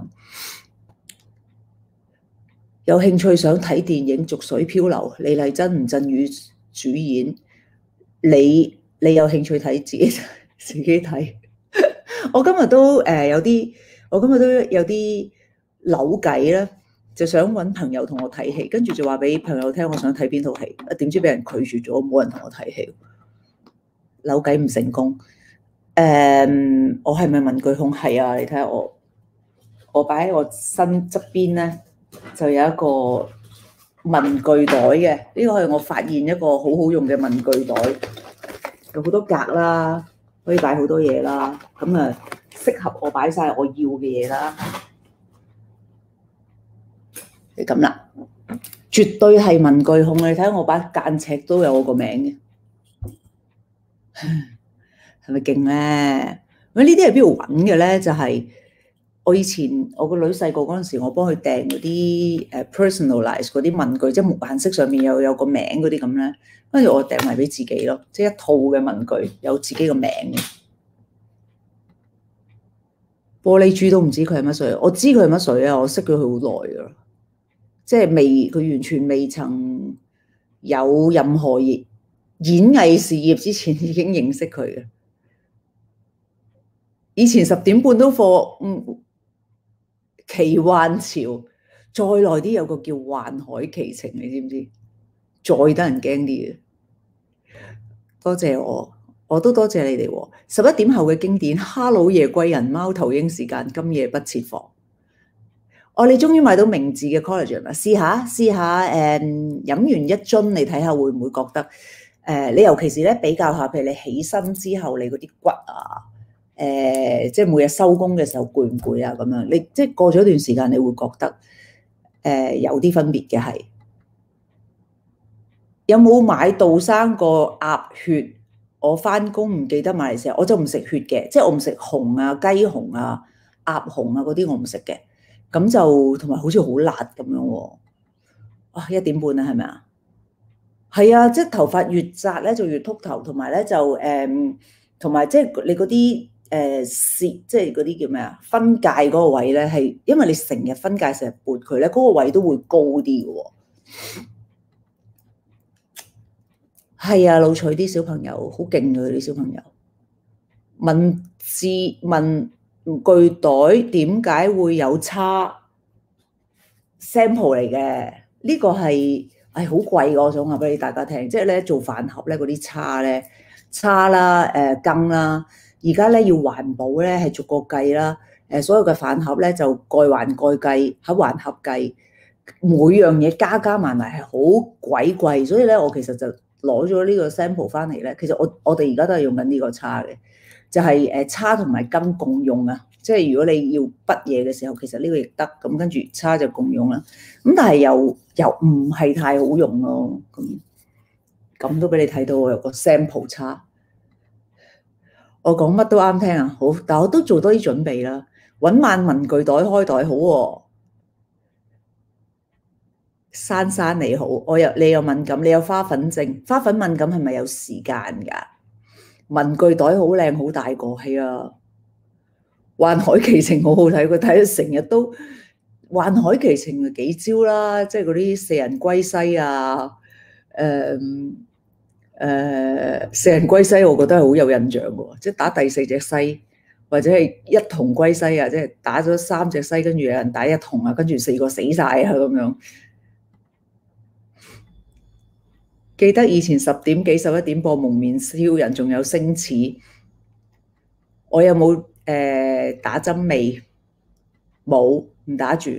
有興趣想睇電影《逐水漂流》，李麗珍、吳鎮宇主演。你你有興趣睇自己自己睇。我今日都誒有啲，我今日都有啲扭計啦，就想揾朋友同我睇戲，跟住就話俾朋友聽，我想睇邊套戲，點知俾人拒絕咗，冇人同我睇戲，扭計唔成功。誒，我係咪文具控？係啊，你睇下我，我擺喺我身側邊咧，就有一個文具袋嘅，呢個係我發現一個好好用嘅文具袋，有好多格啦，可以擺好多嘢啦，咁啊適合我擺晒我要嘅嘢啦，係咁啦，絕對係文具控。你睇下我把間尺都有我個名嘅，係咪勁咧？咁呢啲係邊度揾嘅咧？就係、是。我以前我個女細個嗰陣時，我幫佢訂嗰啲誒 personalize 嗰啲文具，即係木顏色上面又有個名嗰啲咁咧，跟住我訂埋俾自己咯，即係一套嘅文具有自己個名嘅。玻璃珠都唔知佢係乜水，我知佢係乜水啊！我識咗佢好耐噶啦，即係未佢完全未曾有任何演藝事業之前已經認識佢嘅。以前十點半都課嗯。奇幻潮，再耐啲有個叫幻海奇情，你知唔知？再得人驚啲嘅。多謝我，我都多謝你哋。十一點後嘅經典，哈佬夜歸人，貓頭鷹時間，今夜不設防。哦，你終於買到明治嘅 collagen 啦，試下試下誒，飲、嗯、完一樽你睇下會唔會覺得誒、呃？你尤其是咧比較下，譬如你起身之後你嗰啲骨啊。誒、呃，即係每日收工嘅時候攰唔攰啊？咁樣，你即係過咗一段時間，你會覺得誒、呃、有啲分別嘅係。有冇買杜生個鴨血？我翻工唔記得買嚟食，我就唔食血嘅，即係我唔食紅啊、雞紅啊、鴨紅啊嗰啲我唔食嘅。咁就同埋好似好辣咁樣喎。啊，一點半啦，係咪啊？係啊，即係頭髮越紮咧就越禿頭，同埋咧就誒，同、嗯、埋即係你嗰啲。誒蝕、呃、即係嗰啲叫咩啊？分界嗰個位咧，係因為你成日分界成日撥佢咧，嗰、嗰個位都會高啲嘅喎。係啊，老取啲小朋友好勁嘅啲小朋友。文字文具袋點解會有叉 sample 嚟嘅？呢、呢個係係好貴嘅，我想話俾大家聽。即係咧做飯盒咧嗰啲叉咧，叉啦誒羹啦。而家咧要環保咧係逐個計啦，誒所有嘅飯盒咧就蓋環蓋計，喺環盒計，每樣嘢加加埋埋係好鬼貴，所以咧我其實就攞咗呢個 sample 翻嚟咧。其實我我哋而家都係用緊呢個叉嘅，就係誒叉同埋羹共用啊。即係如果你要筆嘢嘅時候，其實呢個亦得，咁跟住叉就共用啦。咁但係又又唔係太好用咯。咁咁都俾你睇到我有個 sample 叉。我講乜都啱聽啊，好，但我都做多啲準備啦。搵萬文具袋開袋好喎，珊珊你好，我有你有敏感，你有花粉症，花粉敏感係咪有時間㗎？文具袋好靚好大個，係啊。幻海奇情好好睇，佢睇咗成日都幻海奇情啊幾招啦，即係嗰啲四人歸西啊，誒、嗯。誒、呃、四人歸西，我覺得係好有印象嘅，即係打第四隻西，或者係一同歸西啊！即係打咗三隻西，跟住有人打一同啊，跟住四個死晒啊咁樣。 記得以前十點幾十一點播蒙面超人，仲有星矢。我有冇誒、呃、打針未？冇，唔打住。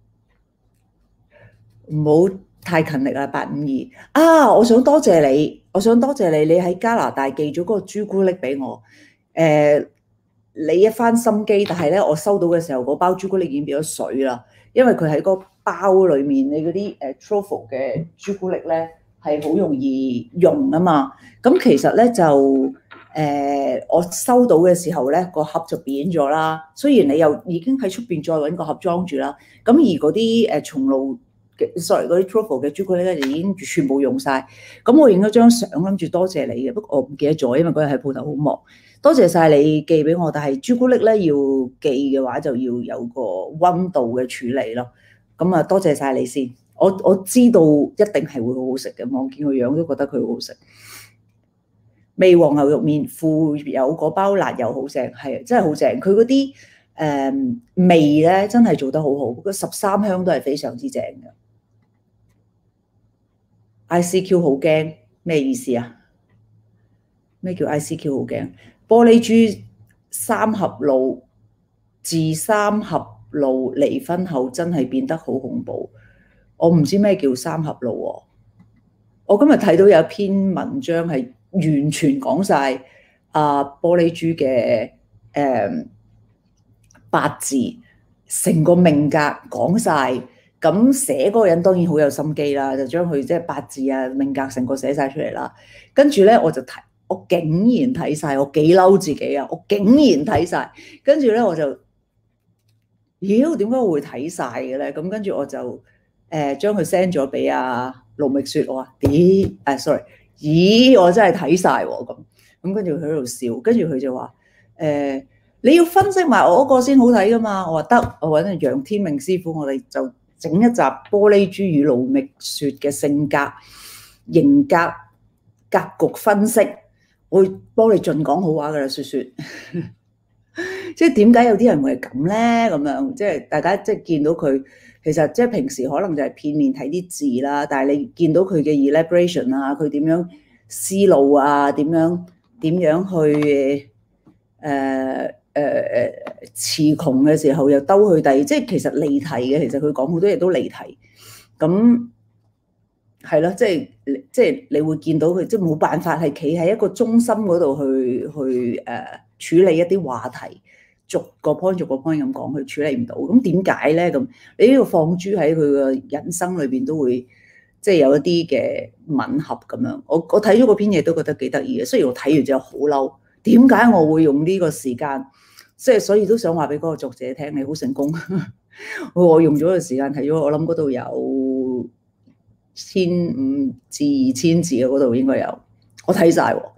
唔好太勤力啦，八五二啊！我想多謝你，我想多謝你，你喺加拿大寄咗嗰個朱古力俾我。誒、呃，你一番心機，但係咧，我收到嘅時候，嗰包朱古力已經變咗水啦，因為佢喺個包裡面，你嗰啲誒 truffle 嘅朱古力咧係好容易溶啊嘛。咁其實咧就誒、呃，我收到嘅時候咧，個盒就扁咗啦。雖然你又已經喺出邊再揾個盒裝住啦，咁而嗰啲誒松露。sorry 嗰啲 truffle 嘅朱古力咧，就已經全部用晒。咁我影咗張相，諗住多謝你嘅，不過我唔記得咗，因為嗰日喺鋪頭好忙。多謝晒你寄俾我，但係朱古力咧要寄嘅話，就要有個溫度嘅處理咯。咁啊，多謝晒你先。我我知道一定係會好好食嘅，望見個樣都覺得佢好好食。味黃牛肉麵附有嗰包辣油好正，係真係好正。佢嗰啲誒味咧真係做得好好，個十三香都係非常之正嘅。I C Q 好驚咩意思啊？咩叫 I C Q 好驚？玻璃珠三合路自三合路離婚後真係變得好恐怖。我唔知咩叫三合路喎。我今日睇到有一篇文章係完全講晒啊玻璃珠嘅誒八字，成個命格講晒。咁寫嗰個人當然好有心機啦，就將佢即係八字啊、命格成個寫晒出嚟啦。跟住咧，我就睇，我竟然睇晒，我幾嬲自己啊！我竟然睇晒。跟住咧我就，妖點解我會睇晒嘅咧？咁跟住我就誒將佢 send 咗俾阿盧覓雪，我話：咦誒，sorry，咦，我真係睇晒喎咁。咁跟住佢喺度笑，跟住佢就話：誒、呃，你要分析埋我嗰個先好睇噶嘛？我話得，我揾阿楊天命師傅，我哋就整一集玻璃珠與盧覓雪嘅性格、型格、格局分析，我會幫你盡講好話噶啦，雪雪。即係點解有啲人會係咁咧？咁樣即係大家即係見到佢，其實即係平時可能就係片面睇啲字啦，但係你見到佢嘅 elaboration 啊，佢點樣思路啊，點樣點樣去誒誒誒詞窮嘅時候又兜去第，即係其實離題嘅。其實佢講好多嘢都離題，咁係咯，即係即係你會見到佢即係冇辦法係企喺一個中心嗰度去去誒、呃、處理一啲話題。逐個 point 逐個 point 咁講，佢處理唔到，咁點解咧？咁你呢個放諸喺佢嘅人生裏邊都會即係有一啲嘅吻合咁樣。我我睇咗嗰篇嘢都覺得幾得意嘅，雖然我睇完之後好嬲，點解我會用呢個時間？即係所以都想話俾嗰個作者聽，你好成功。我用咗個時間睇咗，我諗嗰度有千五至二千字嘅，嗰度應該有，我睇晒喎。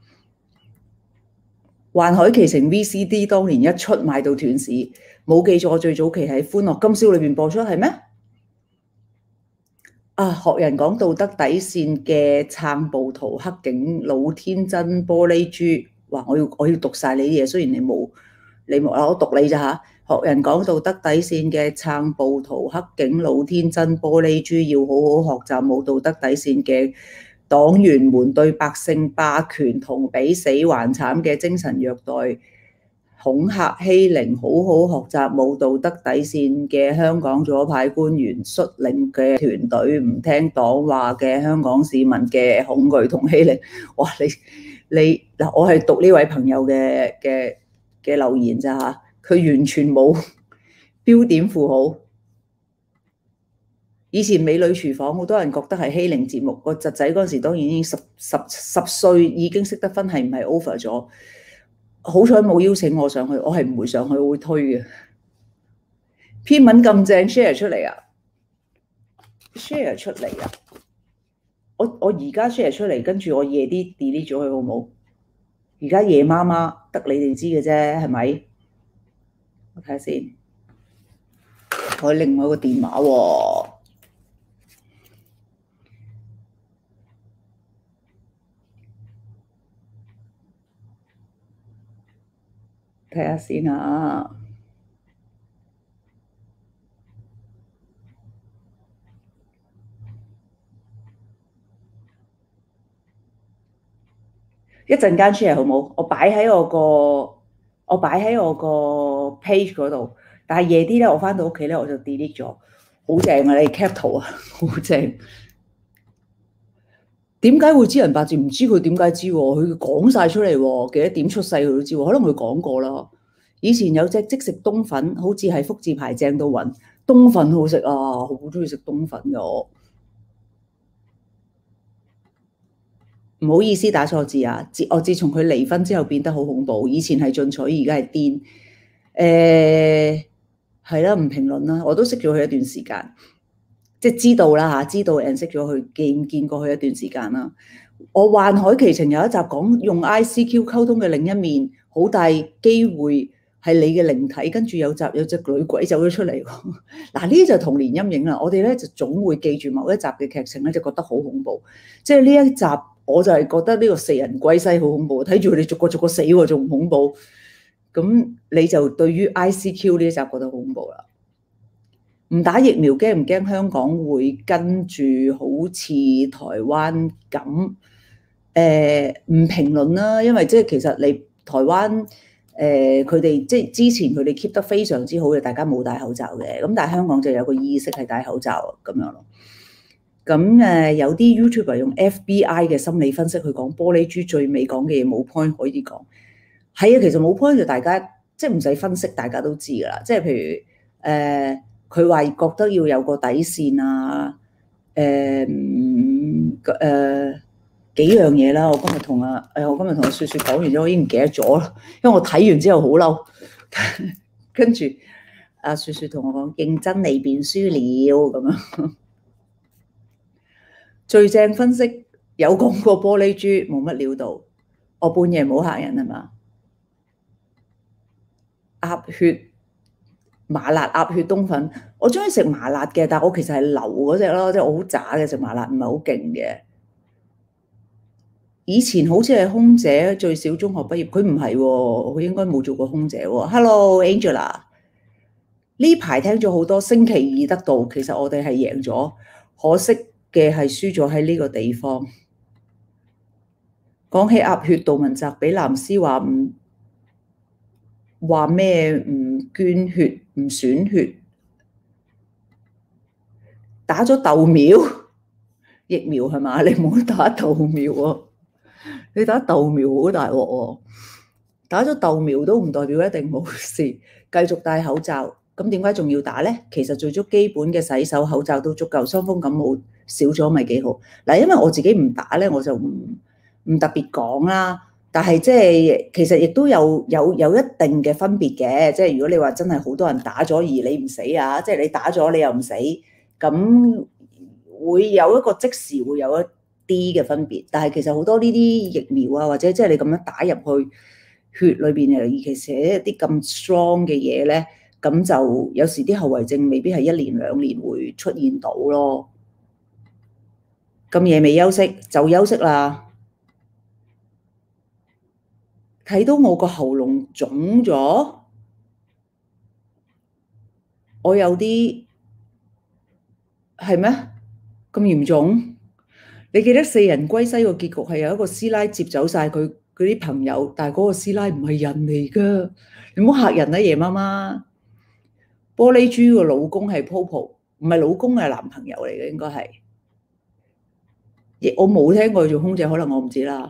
環海奇情 V C D 當年一出賣到斷市，冇記錯最早期喺歡樂今宵裏邊播出係咩？啊，學人講道德底線嘅撐暴徒黑警老天真玻璃珠，哇！我要我要讀晒你啲嘢，雖然你冇你冇啊，我讀你咋嚇？學人講道德底線嘅撐暴徒黑警老天真玻璃珠，要好好學習冇道德底線嘅黨員們對百姓霸權同比死還慘嘅精神虐待、恐嚇、欺凌，好好學習冇道德底線嘅香港左派官員率領嘅團隊，唔聽黨話嘅香港市民嘅恐懼同欺凌。哇！你你嗱，我係讀呢位朋友嘅嘅嘅留言咋嚇？佢完全冇標點符號。以前美女廚房好多人覺得係欺凌節目，個侄仔嗰陣時當然已經十十十歲，已經識得分係唔係 over 咗。好彩冇邀請我上去，我係唔會上去，我會推嘅。篇文咁正 share 出嚟啊 share 出嚟啊！我我而家 share 出嚟，跟住我夜啲 delete 咗佢好冇？而家夜媽媽得你哋知嘅啫，係咪？我睇下先，我另外一個電話喎。睇下先嚇， 一陣間 share 好冇？我擺喺我個我擺喺我個 page 嗰度，但係夜啲咧，我翻到屋企咧，我就 delete 咗。好正啊！你 cap 圖啊，好正。點解會知人八字？唔知佢點解知喎？佢講晒出嚟喎，幾多點出世佢都知喎。可能佢講過啦。以前有隻即食冬粉，好似係福字牌正到暈。冬粉好食啊，好中意食冬粉㗎我。唔好意思打錯字啊！自我自從佢離婚之後變得好恐怖，以前係進取，而家係癲。誒係啦，唔評論啦。我都識咗佢一段時間，即係知道啦嚇，知道人識咗佢，見見過佢一段時間啦。我幻海奇情有一集講用 I C Q 溝通嘅另一面，好大機會係你嘅靈體，跟住有集有隻女鬼走咗出嚟。嗱，呢啲就童年陰影啦。我哋咧就總會記住某一集嘅劇情咧，就覺得好恐怖。即係呢一集。我就係覺得呢個四人歸西好恐怖，睇住佢哋逐個逐個死喎，仲唔恐怖？咁你就對於 I C Q 呢一集覺得好恐怖啦。唔打疫苗驚唔驚香港會跟住好似台灣咁？誒、呃、唔評論啦，因為即係其實你台灣誒佢哋即係之前佢哋 keep 得非常之好嘅，大家冇戴口罩嘅。咁但係香港就有個意識係戴口罩咁樣咯。咁誒有啲 YouTuber 用 F B I 嘅心理分析去講玻璃珠最尾講嘅嘢冇 point 可以講，係啊，其實冇 point 就大家即係唔使分析，大家都知噶啦。即係譬如誒，佢、呃、話覺得要有個底線啊，誒、呃、誒、呃、幾樣嘢啦。我今日同阿誒我今日同阿雪雪講完咗，我已經唔記得咗啦，因為我睇完之後好嬲，跟住阿雪雪同我講認真你便輸了咁樣。最正分析有講過玻璃珠冇乜料到，我半夜冇嚇人係嘛？鴨血麻辣鴨血冬粉，我中意食麻辣嘅，但係我其實係流嗰隻咯，即係我好渣嘅食麻辣，唔係好勁嘅。以前好似係空姐，最少中學畢業，佢唔係喎，佢應該冇做過空姐喎。Hello Angela，呢排聽咗好多星期二得到，其實我哋係贏咗，可惜嘅係輸咗喺呢個地方。講起鴨血，杜汶澤俾藍絲話唔話咩唔捐血唔選血，打咗豆苗疫苗係嘛？你唔好打豆苗喎，你打豆苗好大鑊喎。打咗豆苗都唔代表一定冇事，繼續戴口罩。咁點解仲要打咧？其實最足基本嘅洗手口罩都足夠，傷風感冒少咗咪幾好嗱。因為我自己唔打咧，我就唔唔特別講啦。但係即係其實亦都有有有一定嘅分別嘅。即係如果你話真係好多人打咗而你唔死啊，即係你打咗你又唔死，咁會有一個即時會有一啲嘅分別。但係其實好多呢啲疫苗啊，或者即係你咁樣打入去血裏邊，尤其是一啲咁 strong 嘅嘢咧。咁就有時啲後遺症未必係一年兩年會出現到咯。咁夜未休息就休息啦。睇到我個喉嚨腫咗，我有啲係咩咁嚴重？你記得四人歸西個結局係有一個師奶接走晒佢佢啲朋友，但係嗰個師奶唔係人嚟㗎，你唔好嚇人啦，夜媽媽。玻璃珠個老公係 Popo， 唔係老公係男朋友嚟嘅，應該係。亦我冇聽過佢做空姐，可能我唔知啦。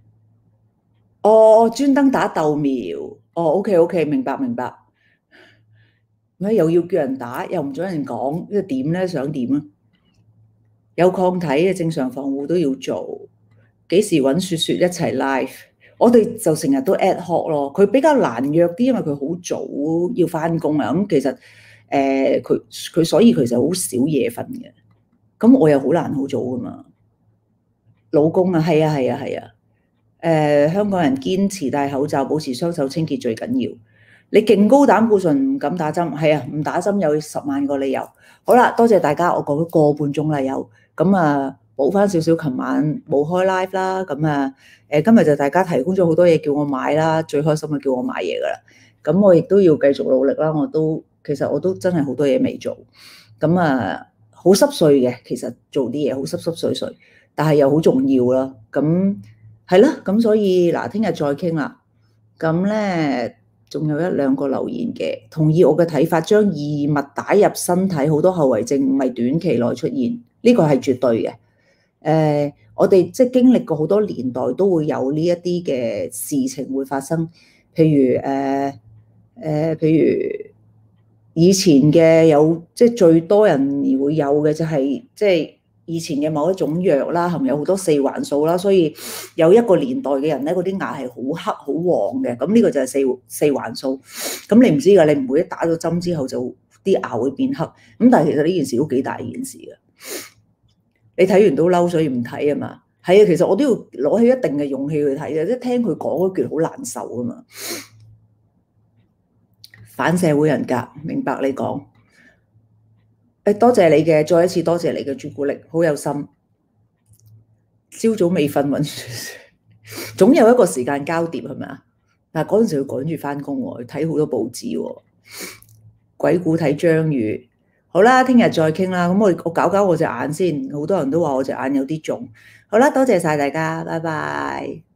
哦，專登打豆苗。哦 ，OK OK，明白明白。咩又要叫人打，又唔准人講，呢個點咧？想點啊？有抗體嘅正常防護都要做。幾時揾雪雪一齊 live？我哋就成日都 ad hoc 咯，佢比較難約啲，因為佢好早要翻工啊。咁其實誒佢佢所以其實好少夜瞓嘅。咁我又好難好早噶嘛。老公啊，係啊係啊係啊。誒、呃、香港人堅持戴口罩，保持雙手清潔最緊要。你勁高膽固醇唔敢打針，係啊，唔打針有十萬個理由。好啦，多謝大家，我講咗個半鐘啦，有咁啊。補翻少少，琴晚冇開 live 啦，咁啊，誒今日就大家提供咗好多嘢叫我買啦，最開心嘅叫我買嘢噶啦，咁我亦都要繼續努力啦，我都其實我都真係好多嘢未做，咁啊好濕碎嘅，其實做啲嘢好濕濕碎碎，但係又好重要啦，咁係啦，咁所以嗱，聽日再傾啦。咁咧，仲有一兩個留言嘅，同意我嘅睇法，將異物打入身體，好多後遺症唔係短期內出現，呢個係絕對嘅。誒、呃，我哋即係經歷過好多年代，都會有呢一啲嘅事情會發生。譬如誒誒、呃呃，譬如以前嘅有，即係最多人會有嘅就係、是、即係。以前嘅某一種藥啦，含有好多四環素啦，所以有一個年代嘅人咧，嗰啲牙係好黑好黃嘅。咁呢個就係四四環素。咁你唔知㗎，你唔會一打咗針之後就啲牙會變黑。咁但係其實呢件事都幾大件事嘅。你睇完都嬲，所以唔睇啊嘛。係啊，其實我都要攞起一定嘅勇氣去睇嘅，即係聽佢講嗰句好難受啊嘛。反社會人格，明白你講。誒，多謝你嘅，再一次多謝你嘅朱古力，好有心。朝早未瞓揾，總有一個時間交疊係咪啊？但係嗰陣時要趕住翻工喎，睇好多報紙喎。鬼故睇章魚，好啦，聽日再傾啦。咁我我搞搞我隻眼先，好多人都話我隻眼有啲腫。好啦，多謝晒大家，拜拜。